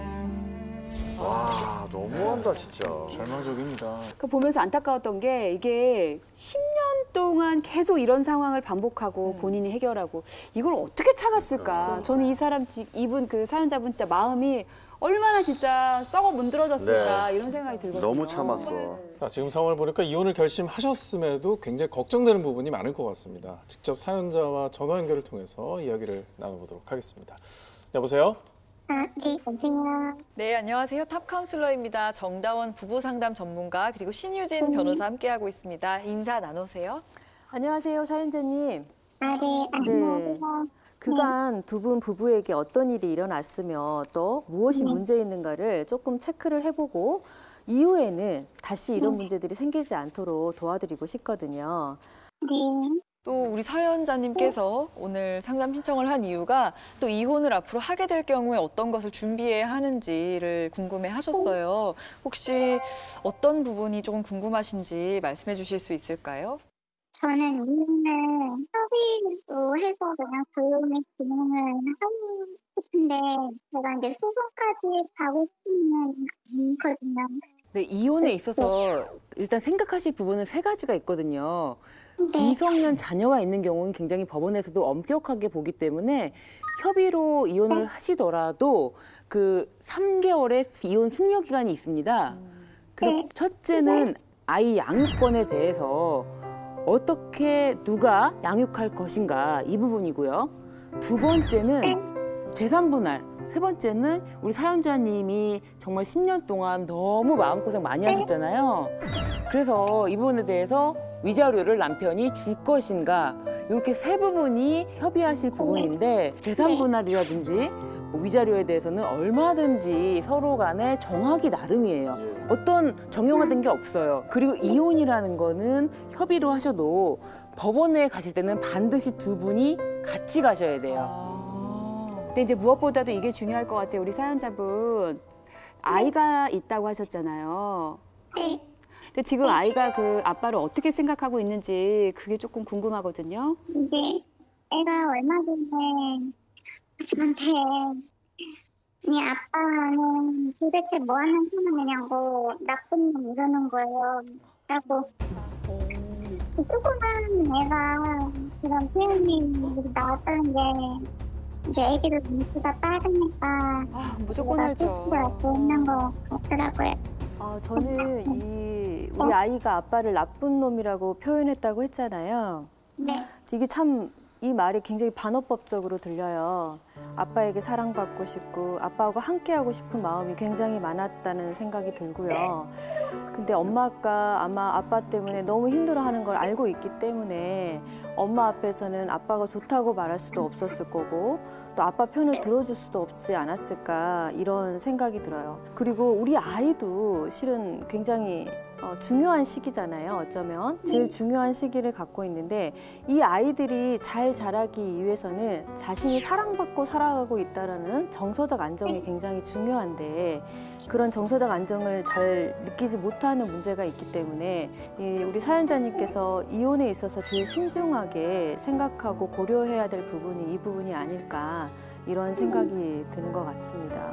와 너무한다 진짜. 절망적입니다. 그 보면서 안타까웠던 게 이게 십 년 동안 계속 이런 상황을 반복하고 본인이 해결하고 이걸 어떻게 참았을까? 저는 이 사람, 지- 이분 그 사연자분 진짜 마음이 얼마나 진짜 썩어 문드러졌을까 네, 이런 생각이 들거든요. 너무 참았어. 자, 지금 상황을 보니까 이혼을 결심하셨음에도 굉장히 걱정되는 부분이 많을 것 같습니다. 직접 사연자와 전화 연결을 통해서 이야기를 나눠보도록 하겠습니다. 여보세요? 아, 네, 여보세요. 네, 안녕하세요. 탑 카운슬러입니다. 정다원 부부 상담 전문가 그리고 신유진 변호사 함께하고 있습니다. 인사 나누세요. 안녕하세요, 사연자님. 아, 네, 안녕하세요. 그간 두 분 부부에게 어떤 일이 일어났으며 또 무엇이 문제 있는가를 조금 체크를 해보고 이후에는 다시 이런 문제들이 생기지 않도록 도와드리고 싶거든요. 네. 또 우리 사연자님께서 오늘 상담 신청을 한 이유가 또 이혼을 앞으로 하게 될 경우에 어떤 것을 준비해야 하는지를 궁금해 하셨어요. 혹시 어떤 부분이 조금 궁금하신지 말씀해 주실 수 있을까요? 저는 이혼을 협의로 해서 그냥 조용히 진행을 하고 싶은데 제가 이제 소송까지 가고 싶지는 않거든요. 네, 이혼에 있어서 일단 생각하실 부분은 세 가지가 있거든요. 네. 미성년 자녀가 있는 경우는 굉장히 법원에서도 엄격하게 보기 때문에 협의로 이혼을 하시더라도 그 삼 개월의 이혼 숙려 기간이 있습니다. 그래서 첫째는 아이 양육권에 대해서 어떻게 누가 양육할 것인가 이 부분이고요. 두 번째는 재산 분할. 세 번째는 우리 사연자님이 정말 십 년 동안 너무 마음고생 많이 하셨잖아요. 그래서 이 부분에 대해서 위자료를 남편이 줄 것인가 이렇게 세 부분이 협의하실 부분인데 재산 분할이라든지 뭐 위자료에 대해서는 얼마든지 서로 간에 정하기 나름이에요. 어떤 정형화된 게 없어요. 그리고 이혼이라는 거는 협의로 하셔도 법원에 가실 때는 반드시 두 분이 같이 가셔야 돼요. 근데 이제 무엇보다도 이게 중요할 것 같아요. 우리 사연자분 아이가 있다고 하셨잖아요. 네. 근데 지금 아이가 그 아빠를 어떻게 생각하고 있는지 그게 조금 궁금하거든요. 이제 애가 얼마 전에 저한테 아니 아빠는 도대체 뭐 하는 사람이냐고 나쁜 놈 이러는 거예요. 그래갖고 조그만 애가 그런 표현이 나왔다는 게 이제 애기도 눈치가 빠르니까 아, 무조건 알죠. 수 있는 것 같더라고요. 아, 저는 이 우리 아이가 아빠를 나쁜 놈이라고 표현했다고 했잖아요. 네. 이게 참 이 말이 굉장히 반어법적으로 들려요. 아빠에게 사랑받고 싶고 아빠하고 함께하고 싶은 마음이 굉장히 많았다는 생각이 들고요. 근데 엄마가 아마 아빠 때문에 너무 힘들어하는 걸 알고 있기 때문에 엄마 앞에서는 아빠가 좋다고 말할 수도 없었을 거고 또 아빠 편을 들어줄 수도 없지 않았을까 이런 생각이 들어요. 그리고 우리 아이도 실은 굉장히 어, 중요한 시기잖아요. 어쩌면 제일 중요한 시기를 갖고 있는데 이 아이들이 잘 자라기 위해서는 자신이 사랑받고 살아가고 있다는 정서적 안정이 굉장히 중요한데 그런 정서적 안정을 잘 느끼지 못하는 문제가 있기 때문에 이 우리 사연자님께서 이혼에 있어서 제일 신중하게 생각하고 고려해야 될 부분이 이 부분이 아닐까 이런 생각이 드는 것 같습니다.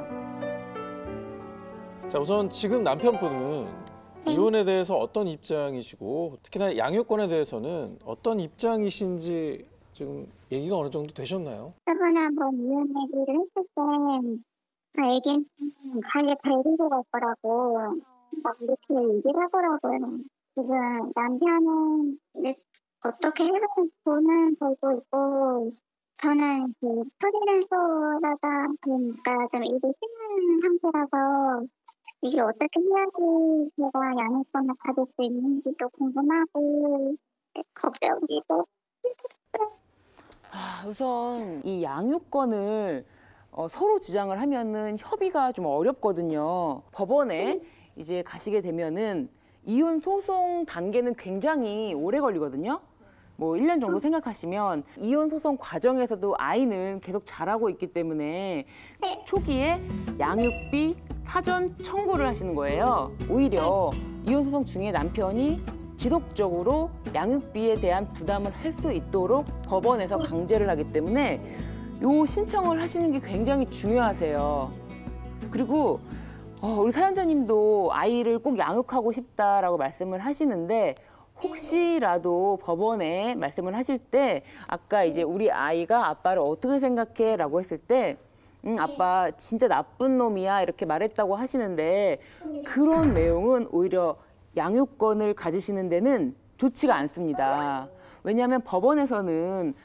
자, 우선 지금 남편분은 이혼에 대해서 어떤 입장이시고 특히나 양육권에 대해서는 어떤 입장이신지 지금 얘기가 어느 정도 되셨나요? 저번에 한번 이혼 얘기를 했을 때 아, 애기는 가게 데리고 갈 거라고 막 이렇게 얘기를 하더라고요. 지금 남편은 어떻게 해서 돈을 벌고 있고 저는 그 프리랜서라다 보니까 좀 일이 힘든 상태라서 이게 어떻게 해야지 제가 양육권을 받을 수 있는지도 궁금하고 걱정이고. 아, 우선 이 양육권을 어, 서로 주장을 하면은 협의가 좀 어렵거든요. 법원에 이제 가시게 되면은 이혼 소송 단계는 굉장히 오래 걸리거든요. 뭐 일 년 정도 생각하시면 이혼 소송 과정에서도 아이는 계속 자라고 있기 때문에 초기에 양육비 사전 청구를 하시는 거예요. 오히려 이혼 소송 중에 남편이 지속적으로 양육비에 대한 부담을 할 수 있도록 법원에서 강제를 하기 때문에 요 신청을 하시는 게 굉장히 중요하세요. 그리고 어, 우리 사연자님도 아이를 꼭 양육하고 싶다라고 말씀을 하시는데 혹시라도 법원에 말씀을 하실 때 아까 이제 우리 아이가 아빠를 어떻게 생각해? 라고 했을 때 음, 아빠 진짜 나쁜 놈이야 이렇게 말했다고 하시는데 그런 내용은 오히려 양육권을 가지시는 데는 좋지가 않습니다. 왜냐하면 법원에서는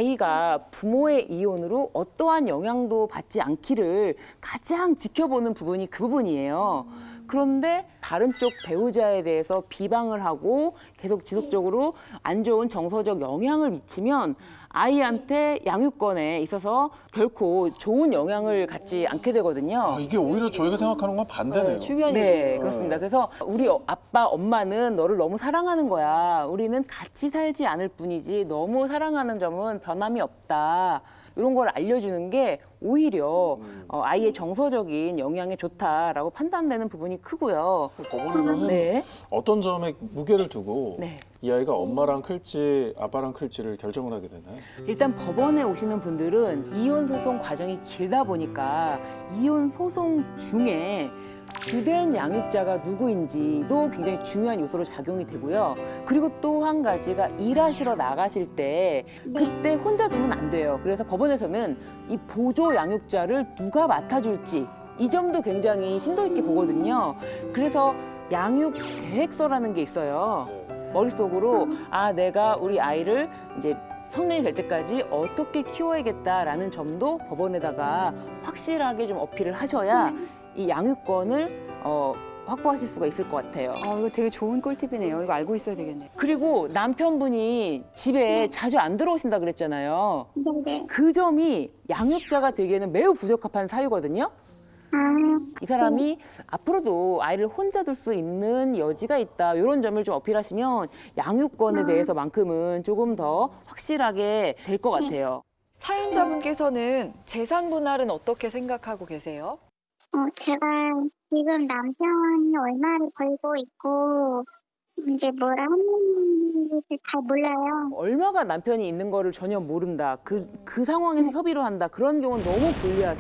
아이가 부모의 이혼으로 어떠한 영향도 받지 않기를 가장 지켜보는 부분이 그 부분이에요. 그런데 다른 쪽 배우자에 대해서 비방을 하고 계속 지속적으로 안 좋은 정서적 영향을 미치면 아이한테 양육권에 있어서 결코 좋은 영향을 갖지 않게 되거든요. 아, 이게 오히려 저희가 생각하는 건 반대네요. 중요한 네, 그렇습니다. 그래서 우리 아빠, 엄마는 너를 너무 사랑하는 거야. 우리는 같이 살지 않을 뿐이지 너무 사랑하는 점은 변함이 없다. 이런 걸 알려주는 게 오히려 어, 아이의 정서적인 영향에 좋다라고 판단되는 부분이 크고요. 법원에서는 네. 어떤 점에 무게를 두고 네. 이 아이가 엄마랑 클지 아빠랑 클지를 결정을 하게 되나요? 일단 법원에 오시는 분들은 이혼 소송 과정이 길다 보니까 이혼 소송 중에 주된 양육자가 누구인지도 굉장히 중요한 요소로 작용이 되고요. 그리고 또 한 가지가 일하시러 나가실 때 그때 혼자 두면 안 돼요. 그래서 법원에서는 이 보조 양육자를 누가 맡아줄지 이 점도 굉장히 심도 있게 보거든요. 그래서 양육 계획서라는 게 있어요. 머릿속으로 아 내가 우리 아이를 이제 성년이 될 때까지 어떻게 키워야겠다라는 점도 법원에다가 확실하게 좀 어필을 하셔야 이 양육권을 어, 확보하실 수가 있을 것 같아요. 아, 이거 되게 좋은 꿀팁이네요. 이거 알고 있어야 되겠네요. 그리고 남편분이 집에 자주 안 들어오신다 그랬잖아요. 네네. 그 점이 양육자가 되기에는 매우 부적합한 사유거든요. 아, 이 사람이 앞으로도 아이를 혼자 둘 수 있는 여지가 있다. 이런 점을 좀 어필하시면 양육권에 대해서만큼은 조금 더 확실하게 될 것 같아요. 사연자분께서는 재산 분할은 어떻게 생각하고 계세요? 어, 제가 지금 남편이 얼마를 벌고 있고 이제 뭐라 하는지 잘 몰라요. 얼마가 남편이 있는 거를 전혀 모른다. 그, 그 상황에서 협의를 한다. 그런 경우는 너무 불리하세요.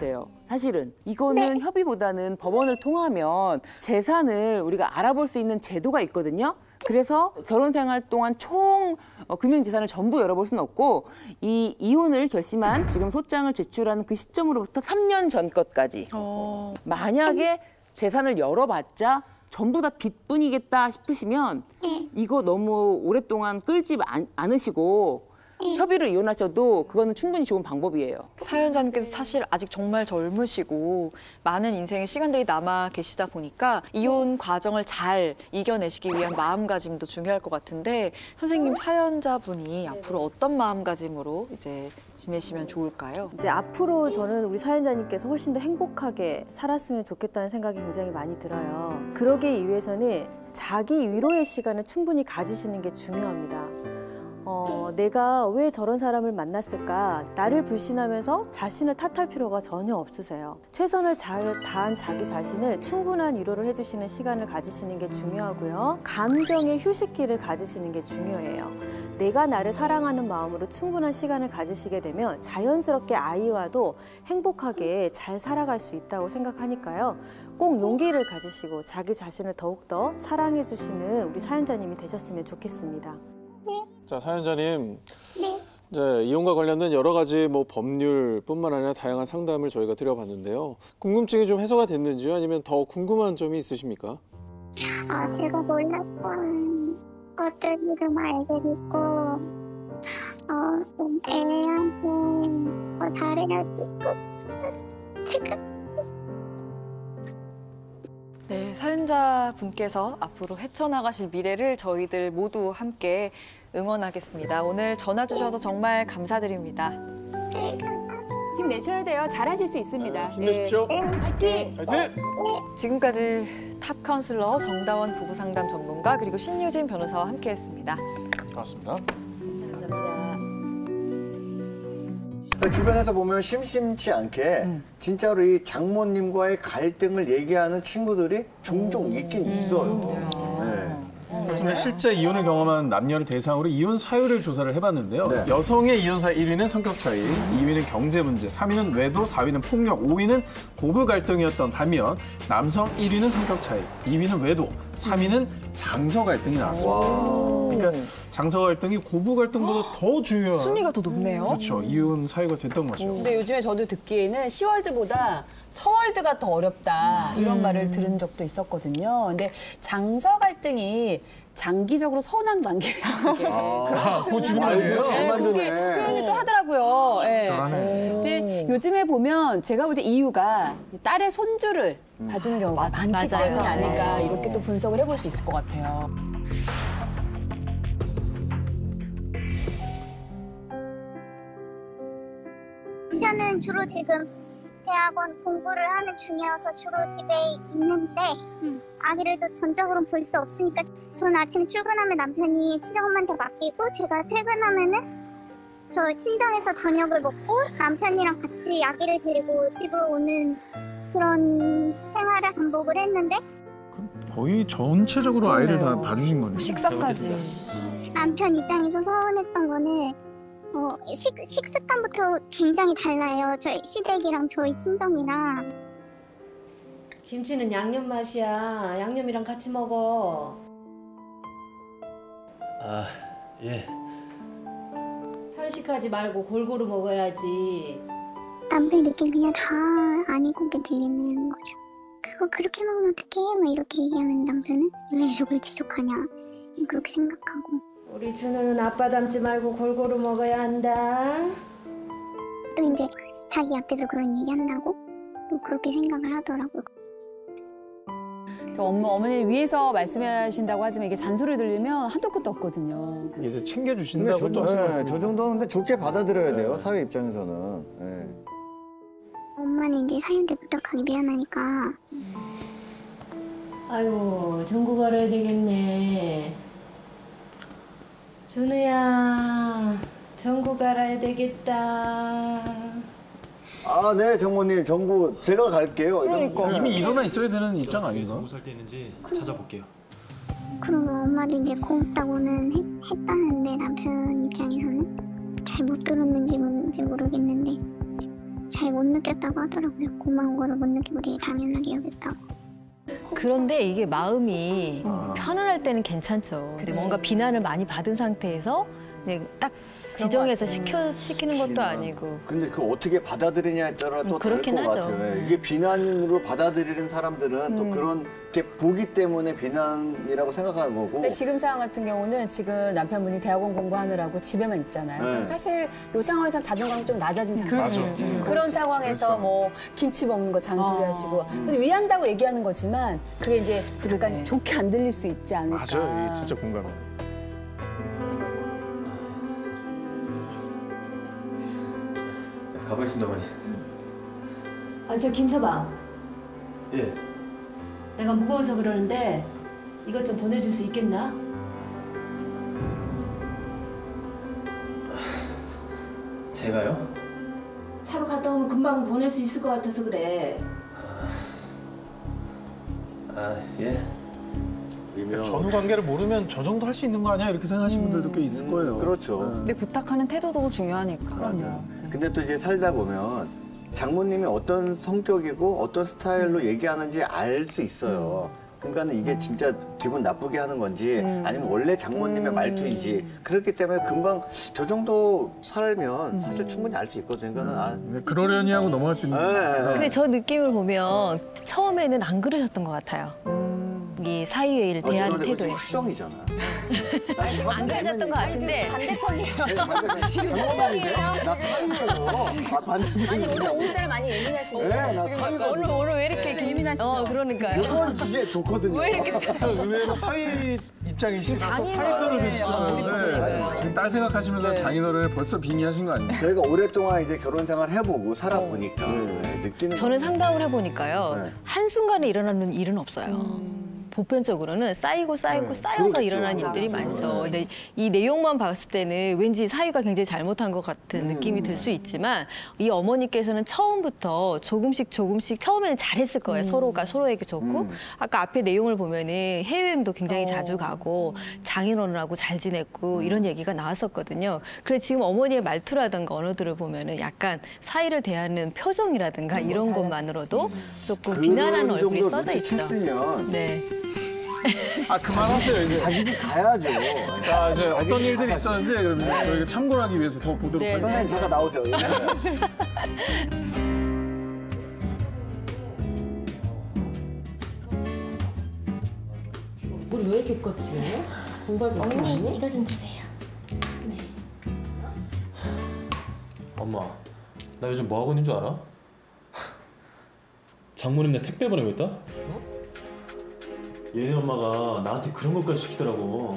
사실은 이거는 협의보다는 법원을 통하면 재산을 우리가 알아볼 수 있는 제도가 있거든요. 그래서 결혼 생활 동안 총 금융 재산을 전부 열어볼 수는 없고 이 이혼을 결심한 지금 소장을 제출하는 그 시점으로부터 삼 년 전 것까지 어. 만약에 재산을 열어봤자 전부 다 빚뿐이겠다 싶으시면 이거 너무 오랫동안 끌지 않- 않으시고 협의로 이혼하셔도 그거는 충분히 좋은 방법이에요. 사연자님께서 사실 아직 정말 젊으시고 많은 인생의 시간들이 남아 계시다 보니까 이혼 과정을 잘 이겨내시기 위한 마음가짐도 중요할 것 같은데 선생님 사연자분이 앞으로 어떤 마음가짐으로 이제 지내시면 좋을까요? 이제 앞으로 저는 우리 사연자님께서 훨씬 더 행복하게 살았으면 좋겠다는 생각이 굉장히 많이 들어요. 그러기 위해서는 자기 위로의 시간을 충분히 가지시는 게 중요합니다. 어, 내가 왜 저런 사람을 만났을까? 나를 불신하면서 자신을 탓할 필요가 전혀 없으세요. 최선을 자, 다한 자기 자신을 충분한 위로를 해주시는 시간을 가지시는 게 중요하고요. 감정의 휴식기를 가지시는 게 중요해요. 내가 나를 사랑하는 마음으로 충분한 시간을 가지시게 되면 자연스럽게 아이와도 행복하게 잘 살아갈 수 있다고 생각하니까요. 꼭 용기를 가지시고 자기 자신을 더욱더 사랑해 주시는 우리 사연자님이 되셨으면 좋겠습니다. 자, 사연자님. 이제 이혼과 관련된 여러 가지 뭐 법률뿐만 아니라 다양한 상담을 저희가 드려봤는데요. 궁금증이 좀 해소가 됐는지요? 아니면 더 궁금한 점이 있으십니까? 아, 제가 몰랐던 것들을 좀 알게 됐고, 어, 좀 애한테 뭐 잘해낼 수 있고, 지금 네, 사연자분께서 앞으로 헤쳐나가실 미래를 저희들 모두 함께 응원하겠습니다. 오늘 전화 주셔서 정말 감사드립니다. 힘내셔야 돼요. 잘하실 수 있습니다. 힘내십시오. 네. 화이팅! 화이팅! 지금까지 탑 카운슬러 정다원 부부상담 전문가 그리고 신유진 변호사와 함께했습니다. 고맙습니다. 주변에서 보면 심심치 않게 진짜로 이 장모님과의 갈등을 얘기하는 친구들이 종종 있긴 있어요. 네. 그렇습니다. 실제 이혼을 경험한 남녀를 대상으로 이혼 사유를 조사를 해봤는데요. 네. 여성의 이혼사 일 위는 성격 차이, 이 위는 경제 문제, 삼 위는 외도, 사 위는 폭력, 오 위는 고부 갈등이었던 반면 남성 일 위는 성격 차이, 이 위는 외도, 삼 위는 장서 갈등이 나왔습니다. 그러니까 장서 갈등이 고부 갈등보다 더 중요한 순위가 더 높네요. 그렇죠. 이혼 사유가 됐던 거죠. 근데 요즘에 저도 듣기에는 시월드보다 처월드가 더 어렵다 이런 음. 말을 들은 적도 있었거든요. 근데 장서 갈등이 장기적으로 서운한 관계래요. 그게. 아, 그거 지금 말도 아니에요? 잘 네, 그렇게 만드네. 표현을 또 하더라고요. 네. 잘하네. 근데 요즘에 보면 제가 볼 때 이유가 딸의 손주를 봐주는 경우가 많기 맞아요. 때문이 아닐까 맞아요. 이렇게 또 분석을 해볼 수 있을 것 같아요. 남편은 주로 지금 대학원 공부를 하는 중이어서 주로 집에 있는데 아기를 또 전적으로 볼 수 없으니까 저는 아침에 출근하면 남편이 친정엄마한테 맡기고 제가 퇴근하면은 저 친정에서 저녁을 먹고 남편이랑 같이 아기를 데리고 집으로 오는 그런 생활을 반복을 했는데 거의 전체적으로 아이를 다 봐주신 거네요. 식사까지. 남편 입장에서 서운했던 거는 어, 식, 식습관부터 굉장히 달라요. 저희 시댁이랑 저희 친정이랑. 김치는 양념 맛이야. 양념이랑 같이 먹어. 아, 예. 편식하지 말고 골고루 먹어야지. 남편이 느낀 그냥 다 아닌 고게 들리는 거죠. 그거 그렇게 먹으면 어떡해? 막 이렇게 얘기하면 남편은 왜 저걸 지적하냐 그렇게 생각하고. 우리 준호는 아빠 닮지 말고 골고루 먹어야 한다. 또 이제 자기 앞에서 그런 얘기 한다고 또 그렇게 생각을 하더라고요. 또 엄마, 어머니 위에서 말씀하신다고 하지만 이게 잔소리 들리면 한도 끝도 없거든요. 이게 이제 근데 챙겨주신다고 저, 또 네, 하시는 저 정도는 근데 좋게 받아들여야 돼요. 사회 입장에서는. 네. 엄마는 이제 사연대 부탁하기 미안하니까 아이고 전국 알아야 되겠네. 준우야 전국 알아야 되겠다. 아, 네, 장모님. 정부 제가 갈게요. 그러니까. 이미 일어나 있어야 되는 입장 아닌가? 스무 살 때 있는지 찾아볼게요. 그러고 엄마도 이제 고맙다고는 했, 했다는데 남편 입장에서는 잘 못 들었는지 뭔지 모르겠는데 잘 잘 못 느꼈다고 하더라고요. 고마운 거를 못 느끼고 되게 당연하게 여겼다고. 그런데 이게 마음이 편안할 때는 괜찮죠. 근데 뭔가 비난을 많이 받은 상태에서 그냥 딱 지정해서 시켜, 시키는 것도 비난. 아니고. 근데 그 어떻게 받아들이냐에 따라 또 다를 그렇긴 것 하죠. 같아요. 이게 비난으로 받아들이는 사람들은 또 음. 그런 게 보기 때문에 비난이라고 생각하는 거고. 근데 지금 상황 같은 경우는 지금 남편분이 대학원 공부하느라고 집에만 있잖아요. 네. 그럼 사실 이 상황에선 자존감이 좀 낮아진 상황이죠. 그렇죠. 음. 그런 상황에서 그렇죠. 뭐 김치 먹는 거 잔소리 아. 하시고 근데 위한다고 얘기하는 거지만 그게 이제 약간 좋게 안 들릴 수 있지 않을까. 맞아요. 진짜 공감해요. 가보겠습니다, 어머니. 아, 저 김서방. 예. 내가 무거워서 그러는데 이것 좀 보내줄 수 있겠나? 제가요? 차로 갔다 오면 금방 보낼 수 있을 것 같아서 그래. 아, 예. 전후 관계를 모르면 저 정도 할 수 있는 거 아니야? 이렇게 생각하시는 분들도 꽤 있을 거예요. 그렇죠. 근데 부탁하는 태도도 중요하니까. 맞아요. 근데 또 이제 살다 보면 장모님이 어떤 성격이고 어떤 스타일로 얘기하는지 알 수 있어요. 그러니까는 이게 진짜 기분 나쁘게 하는 건지 아니면 원래 장모님의 말투인지 그렇기 때문에 금방 저 정도 살면 사실 충분히 알 수 있거든요. 그러니까는 아, 그러려니 하고 넘어갈 수 있는. 근데 저 느낌을 보면 처음에는 안 그러셨던 것 같아요. 이 사위의 일 대하는 태도에. 지금 수정이잖아. 아니, 지금 안 그러셨던 것 같은데. 반대편이에요. 장모님이세요? 나 사위예요. 아, 반대편이세요. 아니 오늘 오늘따라 많이 예민하시네요. 네, 나 사위거든요. 오늘 오늘 왜 이렇게 좀 예민하시죠? 어, 그러니까요. 이건 주제 좋거든요. 왜 이렇게 의외로 사위 입장이시라서 장인어른. 사위편을 네. 드시더라고요. 네. 지금 딸 생각하시면서 장인어른을 벌써 빙의하신 거 아니에요? 저희가 오랫동안 이제 결혼 생활 해보고 살아보니까 네, 느끼는 저는 거예요. 상담을 해보니까요. 네. 한순간에 일어나는 일은 없어요. 보편적으로는 쌓이고 쌓이고 네, 쌓여서 그렇겠죠. 일어나는 일들이 맞아요. 많죠. 근데 이 내용만 봤을 때는 왠지 사위가 굉장히 잘못한 것 같은 느낌이 들 수 있지만 이 어머니께서는 처음부터 조금씩 조금씩 처음에는 잘했을 거예요. 서로가 서로에게 좋고 아까 앞에 내용을 보면은 해외여행도 굉장히 자주 가고 장인어른하고 잘 지냈고 이런 얘기가 나왔었거든요. 그래서 지금 어머니의 말투라든가 언어들을 보면은 약간 사위를 대하는 표정이라든가 이런 것만으로도 조금 비난하는 얼굴이 써져 있죠. 눈치챘으면 네. 아 그만하세요 이제. 자기 집 가야죠. 자 이제 자기 어떤 집 일들이 가야죠. 있었는지 그럼 이제 저희가 참고를 하기 위해서 더 보도록 네, 선생님 하겠습니다. 잠깐 나오세요. 우리 왜 이렇게 거칠해? 공부할 게 이렇게 많니? 이거 좀 드세요. 엄마, 나 요즘 뭐 하고 있는 줄 알아? 장모님네 택배 보내고 있다? 어? 얘네 엄마가 나한테 그런 것까지 시키더라고.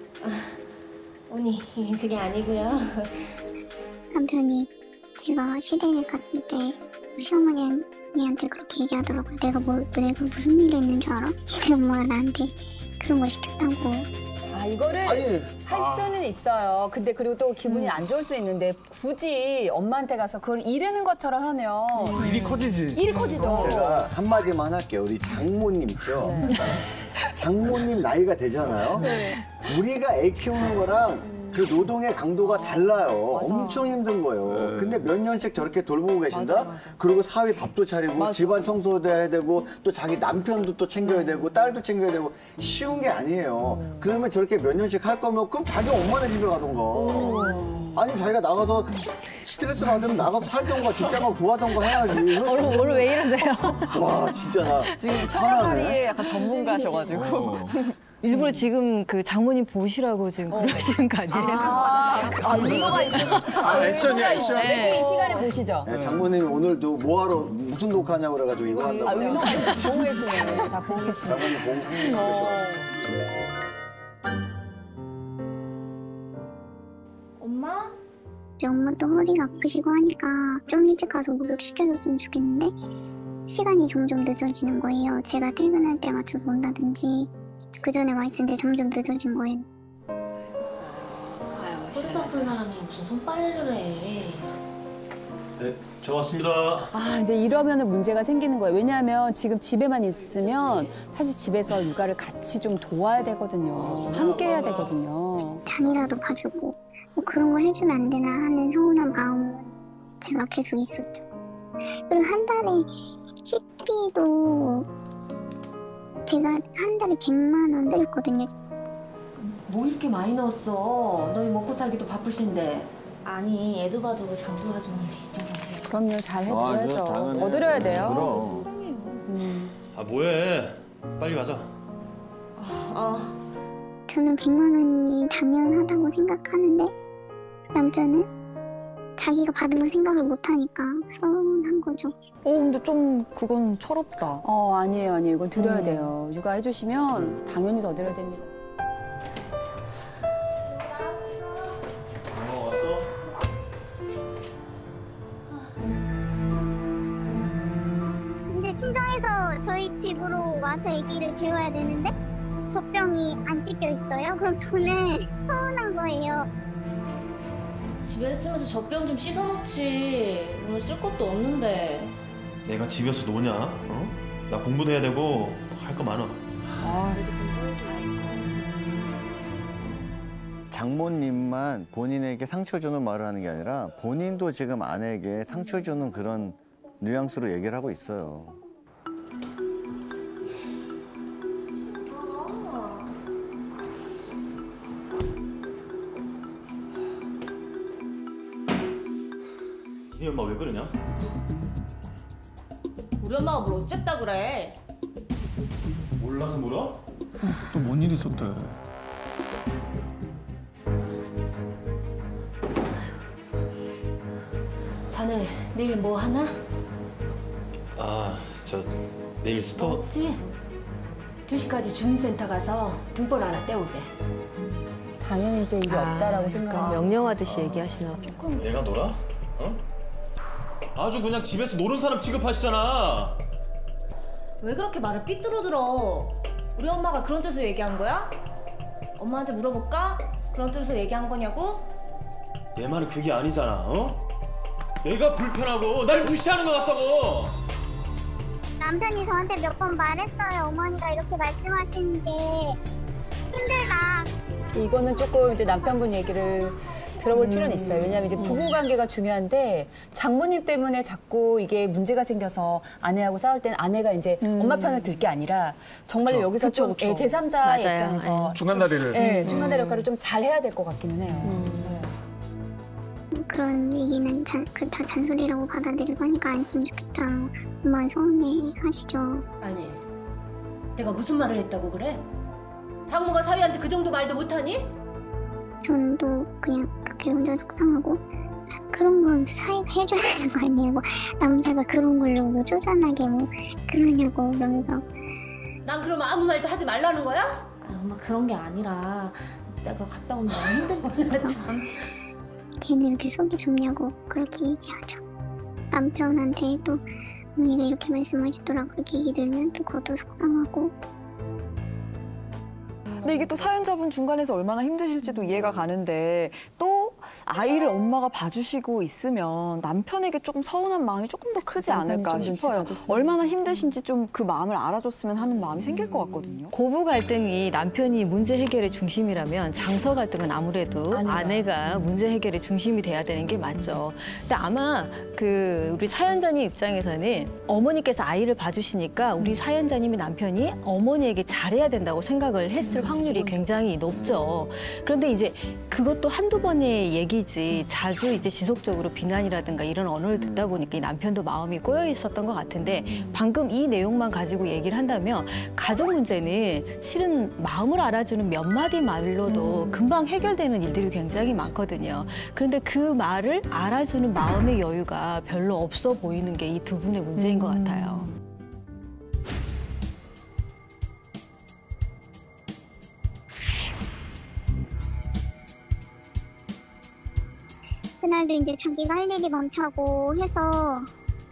언니, 그게 아니고요. 남편이 제가 시댁에 갔을 때 시어머니한테 그렇게 얘기하더라고요. 내가 뭐, 내가 무슨 일을 했는 줄 알아? 시댁 엄마가 나한테 그런 걸 시켰다고. 아 이거를 아니, 할 수는 있어요. 근데 그리고 또 기분이 안 좋을 수 있는데 굳이 엄마한테 가서 그걸 이르는 것처럼 하면 일이 커지지. 일이 커지죠. 제가 한마디만 할게요. 우리 장모님 있죠? 장모님 나이가 되잖아요. 우리가 애 키우는 거랑 그 노동의 강도가 달라요. 엄청 힘든 거예요. 근데 몇 년씩 저렇게 돌보고 계신다? 그리고 사위 밥도 차리고 집안 청소도 해야 되고 또 자기 남편도 또 챙겨야 되고 딸도 챙겨야 되고 쉬운 게 아니에요. 그러면 저렇게 몇 년씩 할 거면 그럼 자기 엄마네 집에 가던가. 아니면 자기가 나가서 스트레스 받으면 나가서 살던가 직장을 구하던가 해야지. 오늘, 오늘 왜 이러세요? 와 진짜 나 지금 화나네. 처가살이에 약간 전문가셔가지고. 일부러 지금 그 장모님 보시라고 지금 그러시는 거 아니에요? 아, 아 의도가 있으시죠. 아 액션이야 액션. 매주 이 시간에 보시죠. 네, 장모님이 오늘도 뭐하러 무슨 녹화냐고 그래가지고 이거 한다고. 아, 의도가 있으시죠. 보고 계시네. 다 보고 계시네. 장모님 보고 계셔. 엄마? 내 엄마도 허리가 아프시고 하니까 좀 일찍 가서 목욕시켜줬으면 좋겠는데 시간이 점점 늦어지는 거예요. 제가 퇴근할 때 맞춰서 온다든지 그 전에 와 있었는데 점점 늦어진 거예요. 아유, 허리가 아픈 사람이 무슨 손빨래를 해. 네, 저 왔습니다. 아 이제 이러면은 문제가 생기는 거예요. 왜냐하면 지금 집에만 있으면 사실 집에서 육아를 같이 좀 도와야 되거든요. 함께 해야 되거든요. 잠이라도 봐주고 뭐 그런 걸 해주면 안 되나 하는 서운한 마음은 제가 계속 있었죠. 그리고 한 달에 식비도 제가 한 달에 백만 원 들었거든요. 뭐 이렇게 많이 넣었어? 너희 먹고 살기도 바쁠 텐데. 아니 애도 봐두고 장도 봐주는데 이 정도 돼요. 그럼요, 잘 아, 그거 해드려야죠. 당연히 더 드려야 돼요. 그럼. 음. 아 뭐해? 빨리 가자. 아, 저는 백만 원이 당연하다고 생각하는데 남편은 자기가 받은 걸 생각을 못하니까 서운한 거죠. 어, 근데 좀 그건 철없다. 어, 아니에요, 아니에요. 이건 드려야 음. 돼요. 육아해주시면 당연히 더 드려야 됩니다. 어 왔어? 이제 친정에서 저희 집으로 와서 아기를 재워야 되는데 젖병이 안 씻겨 있어요. 그럼 저는 서운한 거예요. 집에 있으면서 젖병 좀 씻어놓지. 오늘 쓸 것도 없는데. 내가 집에서 노냐? 어? 나 공부도 해야 되고 할 거 많아. 장모님만 본인에게 상처 주는 말을 하는 게 아니라 본인도 지금 아내에게 상처 주는 그런 뉘앙스로 얘기를 하고 있어요. 니네 엄마 왜 그러냐? 우리 엄마가 뭘 어쨌다 그래. 몰라서 물어? 또 뭔 일 있었대? 자네 내일 뭐 하나? 아 저 내일 스토어. 없지? 두 시까지 주민센터 가서 등본 하나 떼오게. 당연히 이제 일이 없다라고 생각해요. 명령하듯이 얘기하시나 봐. 내가 놀아? 어? 아주 그냥 집에서 노는 사람 취급하시잖아. 왜 그렇게 말을 삐뚤어 들어? 우리 엄마가 그런 뜻으로 얘기한 거야? 엄마한테 물어볼까? 그런 뜻으로 얘기한 거냐고? 내 말은 그게 아니잖아. 어? 내가 불편하고 날 무시하는 것 같다고. 남편이 저한테 몇 번 말했어요. 어머니가 이렇게 말씀하시는 게 힘들다. 이거는 조금 이제 남편분 얘기를 들어볼 필요는 있어요. 왜냐하면 이제 부부 관계가 중요한데 장모님 때문에 자꾸 이게 문제가 생겨서 아내하고 싸울 때는 아내가 이제 엄마 편을 들 게 아니라 정말로 그쵸. 여기서 그쵸, 좀 그쵸. 예, 제삼자 맞아요. 입장에서 중간다리를. 예, 중간다리 역할을 좀 잘 해야 될 것 같기는 해요. 네. 그런 얘기는 잔, 그 다 잔소리라고 받아들이고 하니까 안 했으면 좋겠다. 엄마 서운해 하시죠. 아니, 내가 무슨 말을 했다고 그래? 장모가 사위한테 그 정도 말도 못하니? 저는 또 그냥 그렇게 혼자 속상하고 그런 건 사이가 해줘야 되는 거 아니에요. 뭐 남자가 그런 걸로 뭐 쪼잔하게 뭐 그러냐고 그러면서 난 그럼 아무 말도 하지 말라는 거야? 아, 엄마 그런 게 아니라 내가 갔다 오면 너무 힘든 거야 참. 걔는 이렇게 속이 좁냐고 그렇게 얘기하죠. 남편한테 또 어머니가 이렇게 말씀하시더라고 그렇게 얘기 들으면 또 그것도 속상하고. 근데 이게 또 사연자분 중간에서 얼마나 힘드실지도 이해가 가는데 또 아이를 엄마가 봐주시고 있으면 남편에게 조금 서운한 마음이 조금 더 크지 않을까 좀 싶어요. 봐줬으면. 얼마나 힘드신지 좀 그 마음을 알아줬으면 하는 마음이 생길 것 같거든요. 고부 갈등이 남편이 문제 해결의 중심이라면 장서 갈등은 아무래도 아내가. 아내가 문제 해결의 중심이 돼야 되는 게 맞죠. 근데 아마 그 우리 사연자님 입장에서는 어머니께서 아이를 봐주시니까 우리 사연자님의 남편이 어머니에게 잘해야 된다고 생각을 했을 확률이 굉장히 높죠. 그런데 이제 그것도 한두 번의 얘기지 자주 이제 지속적으로 비난이라든가 이런 언어를 듣다 보니까 이 남편도 마음이 꼬여 있었던 것 같은데 방금 이 내용만 가지고 얘기를 한다면 가족 문제는 실은 마음을 알아주는 몇 마디 말로도 금방 해결되는 일들이 굉장히 많거든요. 그런데 그 말을 알아주는 마음의 여유가 별로 없어 보이는 게 이 두 분의 문제인 것 같아요. 그날도 이제 자기가 할 일이 많다고 해서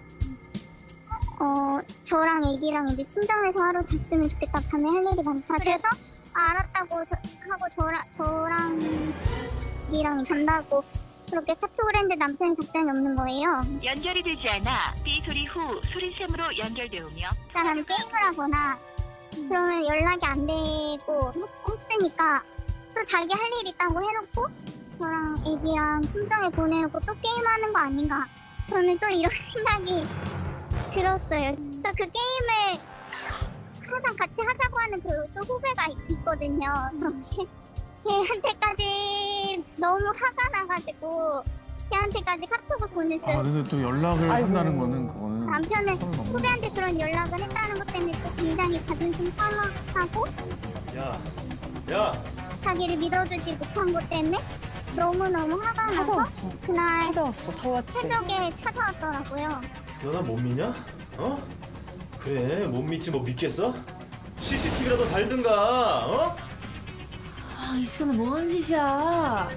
어 저랑 애기랑 이제 친정에서 하루 잤으면 좋겠다. 밤에 할 일이 많다. 그래서 아, 알았다고 저, 하고 저랑 저랑 애기랑 잔다고 그렇게 카톡을 했는데 남편이 답장이 없는 거예요. 연결이 되지 않아 삐 소리 후 소리샘으로 연결되오며 나는 게임을 하거나 그러면 연락이 안 되고 했으니까 또 자기 할 일 있다고 해놓고 저랑 애기랑 친정에 보내놓고 또 게임하는 거 아닌가 저는 또 이런 생각이 들었어요. 저 그 게임을 항상 같이 하자고 하는 그 또 후배가 있거든요. 그래서 걔, 걔한테까지 너무 화가 나가지고 걔한테까지 카톡을 보냈어요. 아 근데 또 연락을 아이고. 한다는 거는 그거는 남편은 선을 넘는 후배한테 그런 연락을 했다는 것 때문에 또 굉장히 자존심 상하고 야, 야. 자기를 믿어주지 못한 것 때문에 너무너무 화가 나서 찾아왔어. 그날 찾아왔어. 저와 새벽에 찾아왔더라고요. 너 나 못 믿냐? 어? 그래, 못 믿지 뭐 믿겠어? 씨씨티비라도 달든가, 어? 아, 이 시간에 뭐 하는 짓이야?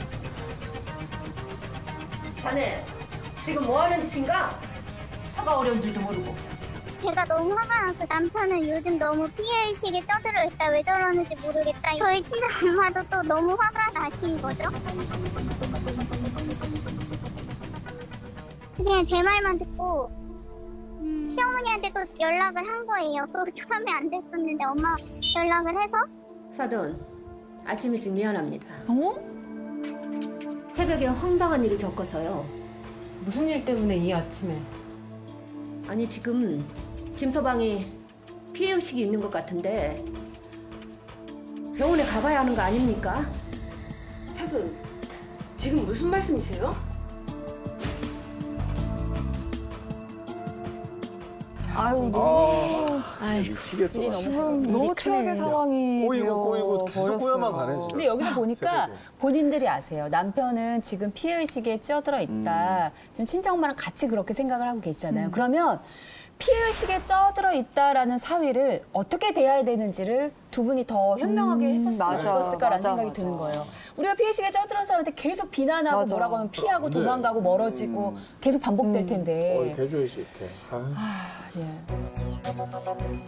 자네, 지금 뭐 하는 짓인가? 차가 어려운 줄도 모르고. 제가 너무 화가 나서 남편은 요즘 너무 피해의식에 쩌들어 있다. 왜 저러는지 모르겠다. 저희 친정 엄마도 또 너무 화가 나신 거죠. 그냥 제 말만 듣고 음, 시어머니한테 또 연락을 한 거예요. 그것도 하면 안 됐었는데 엄마 연락을 해서 사돈, 아침 일찍 미안합니다. 어? 새벽에 황당한 일을 겪어서요. 무슨 일 때문에 이 아침에? 아니 지금 김서방이 피해의식이 있는 것 같은데 병원에 가봐야 하는 거 아닙니까? 사돈, 지금 무슨 말씀이세요? 아유, 아, 아이고, 미치겠어. 일이 진짜. 너무, 너무 최악의 상황이 꼬이고 꼬이고 계속 꼬여만 가네, 진짜. 근데 여기서 보니까 본인들이 아세요. 남편은 지금 피해의식에 쪄들어 있다. 지금 친정엄마랑 같이 그렇게 생각을 하고 계시잖아요. 그러면 피해의식에 쪄들어 있다라는 사위를 어떻게 대해야 되는지를 두 분이 더 현명하게 했었으면 맞아, 어땠을까라는 맞아, 생각이 맞아. 드는 거예요. 우리가 피해의식에 쪄들은 사람한테 계속 비난하고 맞아. 뭐라고 하면 피하고 네. 도망가고 멀어지고 계속 반복될 텐데. 어이, 개조해서 이렇게. 아. 아, 예.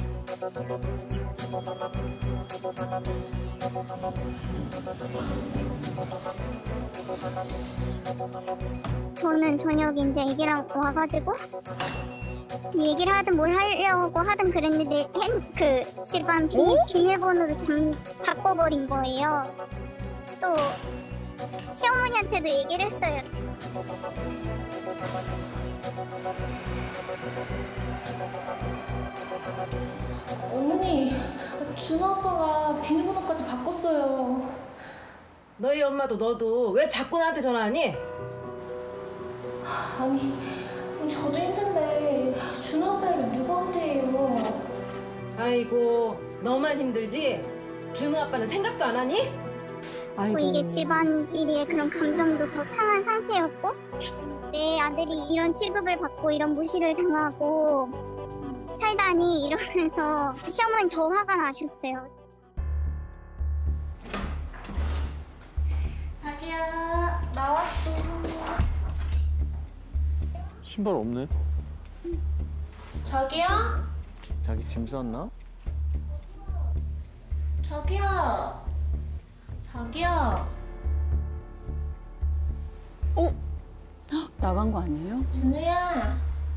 저는 저녁에 이제 애기랑 와가지고 얘기를 하든 뭘 하려고 하든 그랬는데 핸, 그 집안 비밀, 비밀번호를 좀 바꿔버린 거예요. 또 시어머니한테도 얘기를 했어요. 어머니, 준호 아빠가 비밀번호까지 바꿨어요. 너희 엄마도 너도 왜 자꾸 나한테 전화하니? 아니, 저도 힘든데 준호 아빠 얘기 누구한테 해요? 아이고, 너만 힘들지? 준호 아빠는 생각도 안 하니? 또 이게 집안일에 그런 감정도 더 상한 상태였고 내 아들이 이런 취급을 받고 이런 무시를 당하고 살다니 이러면서 시어머니 더 화가 나셨어요. 자기야, 나왔어. 신발 없네. 자기야? 자기 짐 쌌나? 자기야. 자기야. 어? 나간 거 아니에요? 준우야.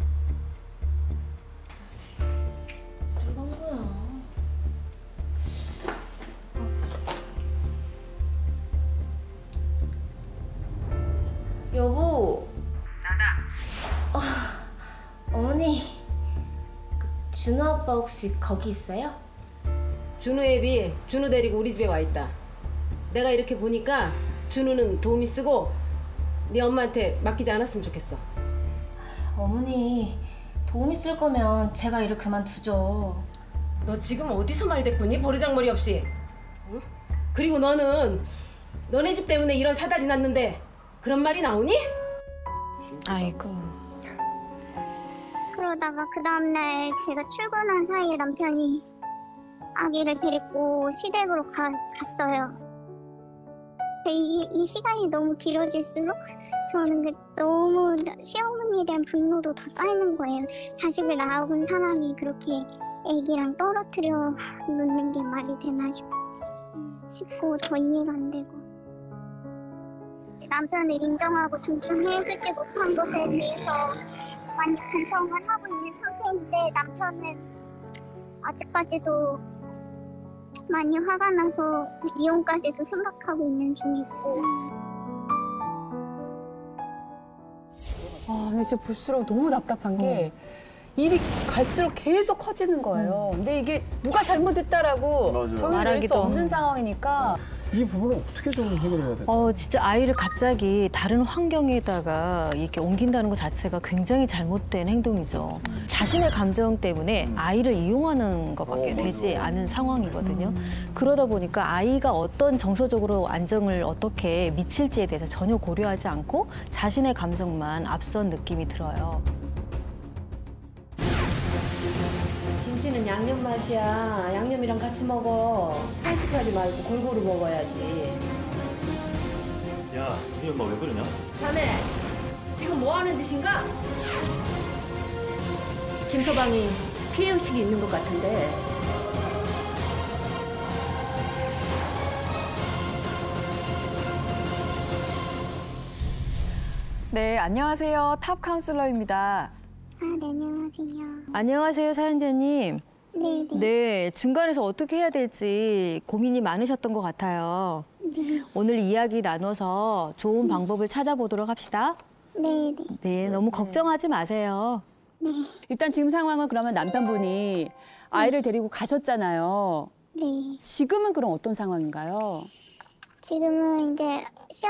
어디 간 거야? 여보. 나다. 어, 어머니. 그 준우 아빠 혹시 거기 있어요? 준우 애비, 준우 데리고 우리 집에 와 있다. 내가 이렇게 보니까 준우는 도우미 쓰고 네 엄마한테 맡기지 않았으면 좋겠어. 어머니, 도우미 쓸 거면 제가 일을 그만두죠. 너 지금 어디서 말대꾸니? 버르장머리 없이. 응? 그리고 너는 너네 집 때문에 이런 사달이 났는데 그런 말이 나오니? 아이고. 그러다가 그 다음날 제가 출근한 사이에 남편이 아기를 데리고 시댁으로 가, 갔어요. 이, 이 시간이 너무 길어질수록 저는 그 너무 시어머니에 대한 분노도 더 쌓이는 거예요. 자식을 낳아본 사람이 그렇게 애기랑 떨어뜨려 놓는 게 말이 되나 싶, 싶고 더 이해가 안 되고 남편을 인정하고 존중해주지 못한 것에 대해서 많이 반성을 하고 있는 상태인데 남편은 아직까지도 많이 화가 나서 이혼까지도 생각하고 있는 중이고 아, 근데 진짜 볼수록 너무 답답한 게 일이 갈수록 계속 커지는 거예요. 근데 이게 누가 잘못했다라고 정의를 낼 수 없는 상황이니까. 이 부분을 어떻게 좀 해결해야 될까요? 어, 진짜 아이를 갑자기 다른 환경에다가 이렇게 옮긴다는 것 자체가 굉장히 잘못된 행동이죠. 자신의 감정 때문에 아이를 이용하는 것밖에 어, 되지 맞아. 않은 상황이거든요. 그러다 보니까 아이가 어떤 정서적으로 안정을 어떻게 미칠지에 대해서 전혀 고려하지 않고 자신의 감정만 앞선 느낌이 들어요. 김치는 양념 맛이야. 양념이랑 같이 먹어. 편식하지 말고 골고루 먹어야지. 야, 우리 엄마 왜 그러냐? 자네, 지금 뭐 하는 짓인가? 김서방이 피해의식이 있는 것 같은데. 네, 안녕하세요. 탑 카운슬러입니다. 아, 네, 안녕하세요. 안녕하세요, 사연자님. 네, 네. 네, 중간에서 어떻게 해야 될지 고민이 많으셨던 것 같아요. 네. 오늘 이야기 나눠서 좋은 방법을 찾아보도록 합시다. 네, 네. 네, 너무 걱정하지 마세요. 네. 일단 지금 상황은 그러면 남편분이 아이를 데리고 가셨잖아요. 네. 지금은 그럼 어떤 상황인가요? 지금은 이제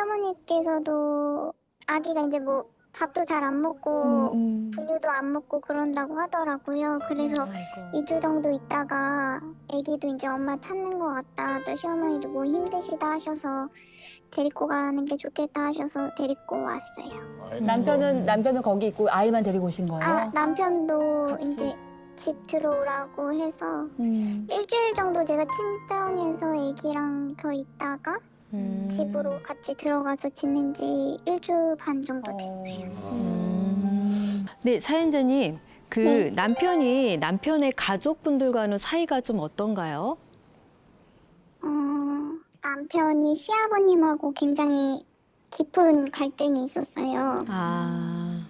시어머니께서도 아기가 이제 뭐 밥도 잘 안 먹고 분유도 안 먹고 그런다고 하더라고요. 그래서 이 주 정도 있다가 아기도 이제 엄마 찾는 것 같다. 또 시어머니도 뭐 힘드시다 하셔서 데리고 가는 게 좋겠다 하셔서 데리고 왔어요. 남편은 남편은 거기 있고 아이만 데리고 오신 거예요? 아, 남편도 이제 집 들어오라고 해서 음. 일주일 정도 제가 친정에서 아기랑 더 있다가 음. 집으로 같이 들어가서 지낸 지 일 주 반 정도 됐어요. 네, 사연자님. 그 네. 남편이 남편의 가족분들과는 사이가 좀 어떤가요? 어, 남편이 시아버님하고 굉장히 깊은 갈등이 있었어요. 아.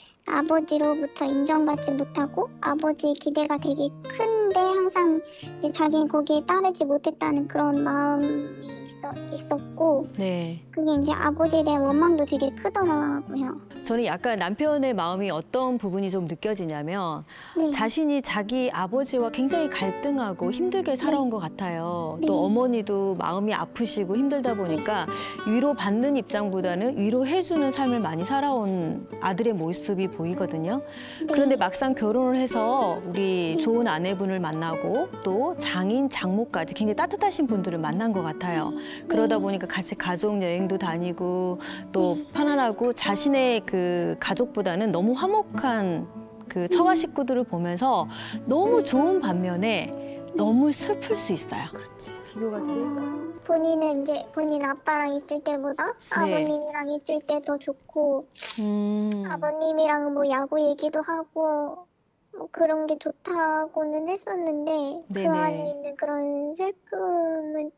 아버지로부터 인정받지 못하고 아버지의 기대가 되게 큰데 항상 이제 자기는 거기에 따르지 못했다는 그런 마음이 있어, 있었고 네. 그게 이제 아버지에 대한 원망도 되게 크더라고요. 저는 약간 남편의 마음이 어떤 부분이 좀 느껴지냐면 네. 자신이 자기 아버지와 굉장히 갈등하고 힘들게 살아온 것 같아요. 또 어머니도 마음이 아프시고 힘들다 보니까 위로받는 입장보다는 위로해주는 삶을 많이 살아온 아들의 모습이 보이거든요. 그런데 막상 결혼을 해서 우리 좋은 아내분을 만나고 또 장인, 장모까지 굉장히 따뜻하신 분들을 만난 것 같아요. 그러다 보니까 같이 가족 여행도 다니고 또 편안하고 자신의 그 가족보다는 너무 화목한 그 처가 식구들을 보면서 너무 좋은 반면에 너무 슬플 수 있어요. 그렇지. 비교가 되니까. 본인은 이제 본인 아빠랑 있을 때보다 아버님이랑 있을 때 더 좋고 음. 아버님이랑 뭐 야구 얘기도 하고 뭐 그런 게 좋다고는 했었는데 네네. 그 안에 있는 그런 슬픔은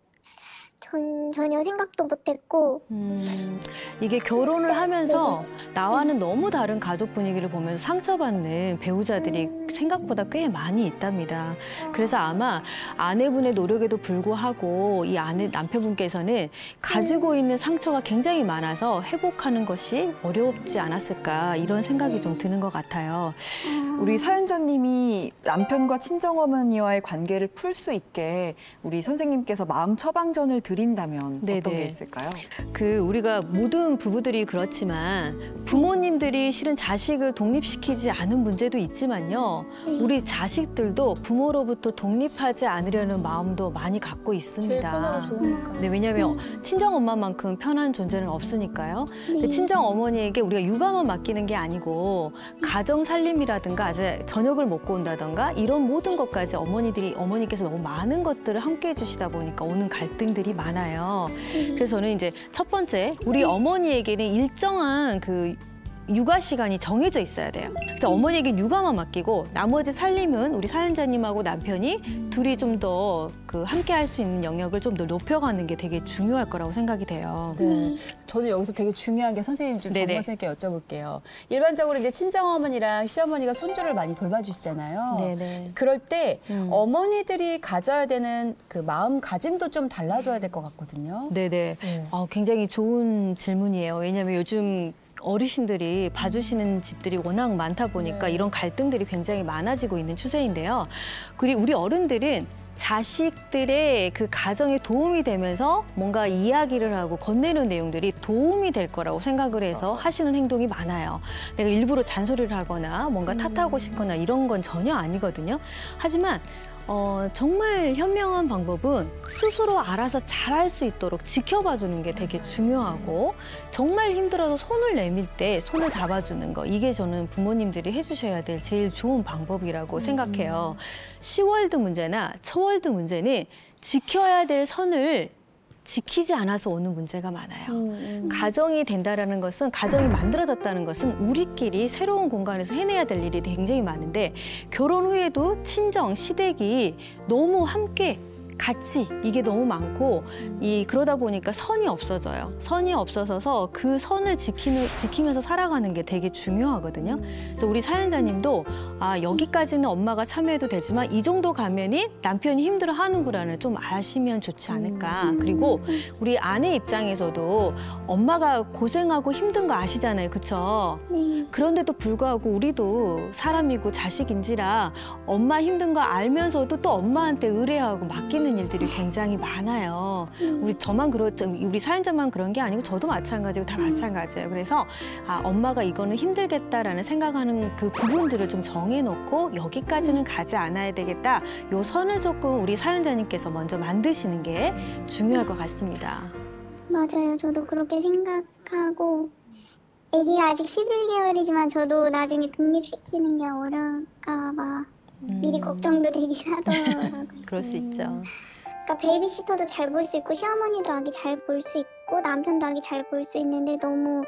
전, 전혀 생각도 못했고 음, 이게 결혼을 하면서 나와는 너무 다른 가족 분위기를 보면서 상처받는 배우자들이 생각보다 꽤 많이 있답니다. 그래서 아마 아내분의 노력에도 불구하고 이 아내 남편분께서는 가지고 있는 상처가 굉장히 많아서 회복하는 것이 어렵지 않았을까 이런 생각이 좀 드는 것 같아요. 우리 사연자님이 남편과 친정어머니와의 관계를 풀 수 있게 우리 선생님께서 마음 처방전을 드린다면 네네. 어떤 게 있을까요? 그 우리가 모든 부부들이 그렇지만 부모님들이 실은 자식을 독립시키지 않은 문제도 있지만요. 우리 자식들도 부모로부터 독립하지 않으려는 마음도 많이 갖고 있습니다. 제일 편하고 좋으니까. 네, 왜냐하면 친정 엄마만큼 편한 존재는 없으니까요. 근데 친정 어머니에게 우리가 육아만 맡기는 게 아니고 가정 살림이라든가 아직 저녁을 먹고 온다든가 이런 모든 것까지 어머니들이 어머니께서 너무 많은 것들을 함께 해주시다 보니까 오는 갈등들이 많아요. 그래서 저는 이제 첫 번째 우리 어머니에게는 일정한 그 육아 시간이 정해져 있어야 돼요. 그래서 어머니에게 육아만 맡기고 나머지 살림은 우리 사연자님하고 남편이 둘이 좀 더 그 함께 할 수 있는 영역을 좀 더 높여가는 게 되게 중요할 거라고 생각이 돼요. 네. 저도 여기서 되게 중요한 게 선생님 좀 네네. 정보 선생님께 여쭤볼게요. 일반적으로 이제 친정어머니랑 시어머니가 손주를 많이 돌봐주시잖아요. 네네. 그럴 때 어머니들이 가져야 되는 그 마음가짐도 좀 달라져야 될 것 같거든요. 네네. 네. 어, 굉장히 좋은 질문이에요. 왜냐하면 요즘 어르신들이 봐주시는 집들이 워낙 많다 보니까 네. 이런 갈등들이 굉장히 많아지고 있는 추세인데요. 그리고 우리 어른들은 자식들의 그 가정에 도움이 되면서 뭔가 이야기를 하고 건네는 내용들이 도움이 될 거라고 생각을 해서 하시는 행동이 많아요. 내가 일부러 잔소리를 하거나 뭔가 탓하고 싶거나 이런 건 전혀 아니거든요. 하지만 어, 정말 현명한 방법은 스스로 알아서 잘할 수 있도록 지켜봐주는 게 되게 중요하고 정말 힘들어서 손을 내밀 때 손을 잡아주는 거 이게 저는 부모님들이 해주셔야 될 제일 좋은 방법이라고 생각해요. 시월드 문제나 처월드 문제는 지켜야 될 선을 지키지 않아서 오는 문제가 많아요. 음, 음. 가정이 된다라는 것은 가정이 만들어졌다는 것은 우리끼리 새로운 공간에서 해내야 될 일이 굉장히 많은데 결혼 후에도 친정, 시댁이 너무 함께 같이 이게 너무 많고 이 그러다 보니까 선이 없어져요. 선이 없어져서 그 선을 지키는, 지키면서 살아가는 게 되게 중요하거든요. 그래서 우리 사연자님도 아 여기까지는 엄마가 참여해도 되지만 이 정도 가면이 남편이 힘들어하는구나를 좀 아시면 좋지 않을까. 그리고 우리 아내 입장에서도 엄마가 고생하고 힘든 거 아시잖아요. 그렇죠? 그런데도 불구하고 우리도 사람이고 자식인지라 엄마 힘든 거 알면서도 또 엄마한테 의뢰하고 맡기는 일들이 굉장히 많아요. 우리 저만 그렇죠. 우리 사연자만 그런 게 아니고 저도 마찬가지고 다 마찬가지예요. 그래서 아, 엄마가 이거는 힘들겠다라는 생각하는 그 부분들을 좀 정해놓고 여기까지는 가지 않아야 되겠다. 요 선을 조금 우리 사연자님께서 먼저 만드시는 게 중요할 것 같습니다. 맞아요. 저도 그렇게 생각하고 아기가 아직 십일 개월이지만 저도 나중에 독립시키는 게 어려울까 봐 미리 걱정도 되긴 하더라고요. 그럴 수 있죠. 그러니까 베이비시터도 잘 볼 수 있고 시어머니도 아기 잘 볼 수 있고 남편도 아기 잘 볼 수 있는데 너무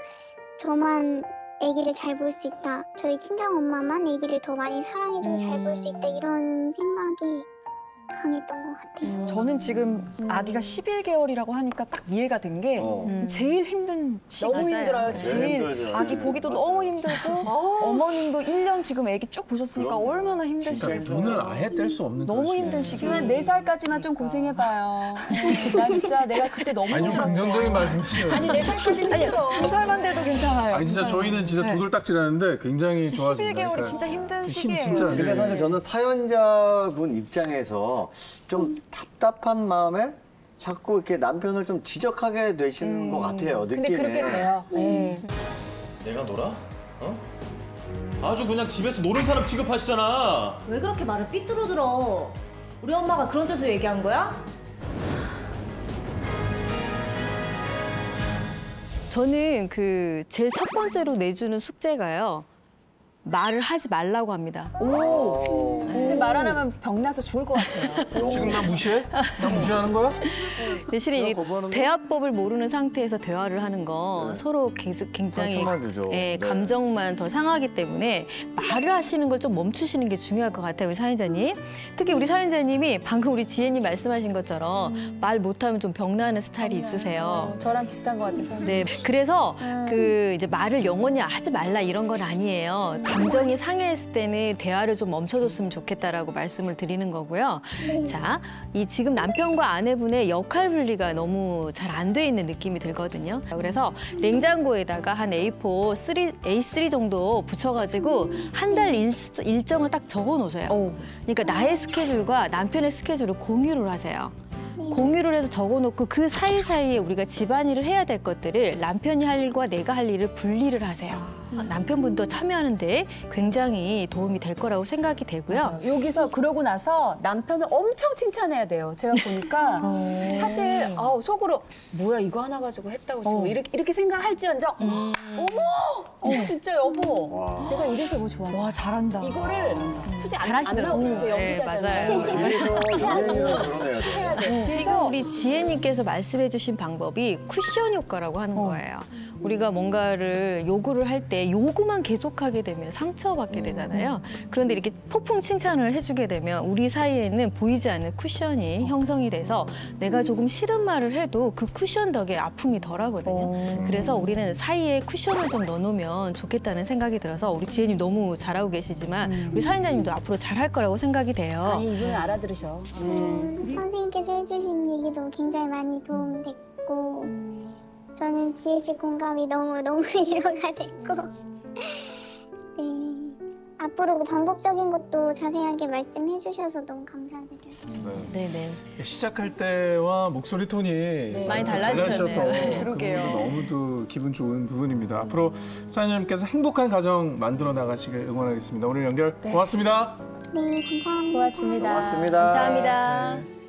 저만 아기를 잘 볼 수 있다. 저희 친정엄마만 아기를 더 많이 사랑해주고 잘 볼 수 있다. 이런 생각이 강했던 것 같아요. 저는 지금 아기가 십일 개월이라고 하니까 딱 이해가 된 게 제일 힘든 시기. 너무 힘들어요, 제일 힘들죠. 아기 보기도 맞아요. 너무 힘들고 어머님도 일 년 지금 아기 쭉 보셨으니까 그럼요. 얼마나 힘드시겠어요. 눈을 아예 뗄 수 없는 너무 힘든 시기. 지금 한 네 살까지만 좀 고생해봐요. 나 진짜 내가 그때 너무 아니 좀 힘들었어. 긍정적인 말씀이시네요. 아니 네 살까지는 힘들어. 두 살만 돼도 괜찮아요. 아니 진짜 괜찮아요. 저희는 진짜 네. 두들딱질하는데 굉장히 좋아집니다. 십일 개월이 그러니까 진짜 힘든 힘 시기예요. 진짜 안 근데 돼요. 사실 저는 사연자분 입장에서 좀 답답한 마음에 자꾸 이렇게 남편을 좀 지적하게 되시는 것 같아요. 느낌에. 근데 그렇게 돼요. 네. 내가 놀아? 어? 아주 그냥 집에서 노는 사람 취급하시잖아. 왜 그렇게 말을 삐뚤어 들어? 우리 엄마가 그런 뜻으로 얘기한 거야? 저는 그 제일 첫 번째로 내주는 숙제가요. 말을 하지 말라고 합니다. 오. 지금 말 안 하면 병나서 죽을 것 같아요. 지금 나 무시해? 나 무시하는 거야? 대신에 이 대화법을 모르는 상태에서 대화를 하는 거 서로 계속 굉장히 상처만 주죠. 예, 네. 감정만 더 상하기 때문에 말을 하시는 걸 좀 멈추시는 게 중요할 것 같아요, 우리 사연자님. 특히 우리 사연자님이 방금 우리 지혜님 말씀하신 것처럼 말 못하면 좀 병나는 스타일이 있으세요. 저랑 비슷한 것 같아서. 네, 그래서 그 이제 말을 영원히 하지 말라 이런 건 아니에요. 감정이 상해했을 때는 대화를 좀 멈춰줬으면 좋겠다라고 말씀을 드리는 거고요. 자, 이 지금 남편과 아내분의 역할 분리가 너무 잘 안 돼 있는 느낌이 들거든요. 그래서 냉장고에다가 한 에이 사, 쓰리, 에이 쓰리 정도 붙여가지고 한 달 일정을 딱 적어 놓으세요. 그러니까 나의 스케줄과 남편의 스케줄을 공유를 하세요. 공유를 해서 적어놓고 그 사이사이에 우리가 집안일을 해야 될 것들을 남편이 할 일과 내가 할 일을 분리를 하세요. 남편분도 참여하는데 굉장히 도움이 될 거라고 생각이 되고요. 맞아요. 여기서 그러고 나서 남편을 엄청 칭찬해야 돼요. 제가 보니까 사실 아우, 속으로 뭐야 이거 하나 가지고 했다고 지금 이렇게, 이렇게 생각할지언정 어머 어, 진짜 여보 내가 이래서 뭐 좋아서 와 잘한다. 이거를 솔직히 안, 안 잘하시더라고요. 나오고 이제 네, 연기자잖아요. 맞아요. 그래서 연예인이랑 결혼해야 돼. 해야 돼. 지금 우리 지혜님께서 말씀해주신 방법이 쿠션 효과라고 하는 거예요. 우리가 뭔가를 요구를 할 때 요구만 계속하게 되면 상처받게 되잖아요. 그런데 이렇게 폭풍 칭찬을 해주게 되면 우리 사이에는 보이지 않는 쿠션이 형성이 돼서 내가 조금 싫은 말을 해도 그 쿠션 덕에 아픔이 덜하거든요. 그래서 우리는 사이에 쿠션을 좀 넣어놓으면 좋겠다는 생각이 들어서 우리 지혜님 너무 잘하고 계시지만 우리 사연자님도 앞으로 잘할 거라고 생각이 돼요. 아니 이분은 알아들으셔. 음, 선생님께서 해주신 얘기도 굉장히 많이 도움됐고 저는 지혜 씨 공감이 너무 너무 위로가 됐고, 네. 앞으로 그 방법적인 것도 자세하게 말씀해 주셔서 너무 감사드려요. 네. 시작할 때와 목소리 톤이 많이 달라지셔서 달라지셨네요. 그 그러게요. 부분도 너무도 기분 좋은 부분입니다. 앞으로 사연자님께서 행복한 가정 만들어 나가시길 응원하겠습니다. 오늘 연결 고맙습니다. 네, 감사합니다. 고맙습니다. 고맙습니다. 감사합니다. 네.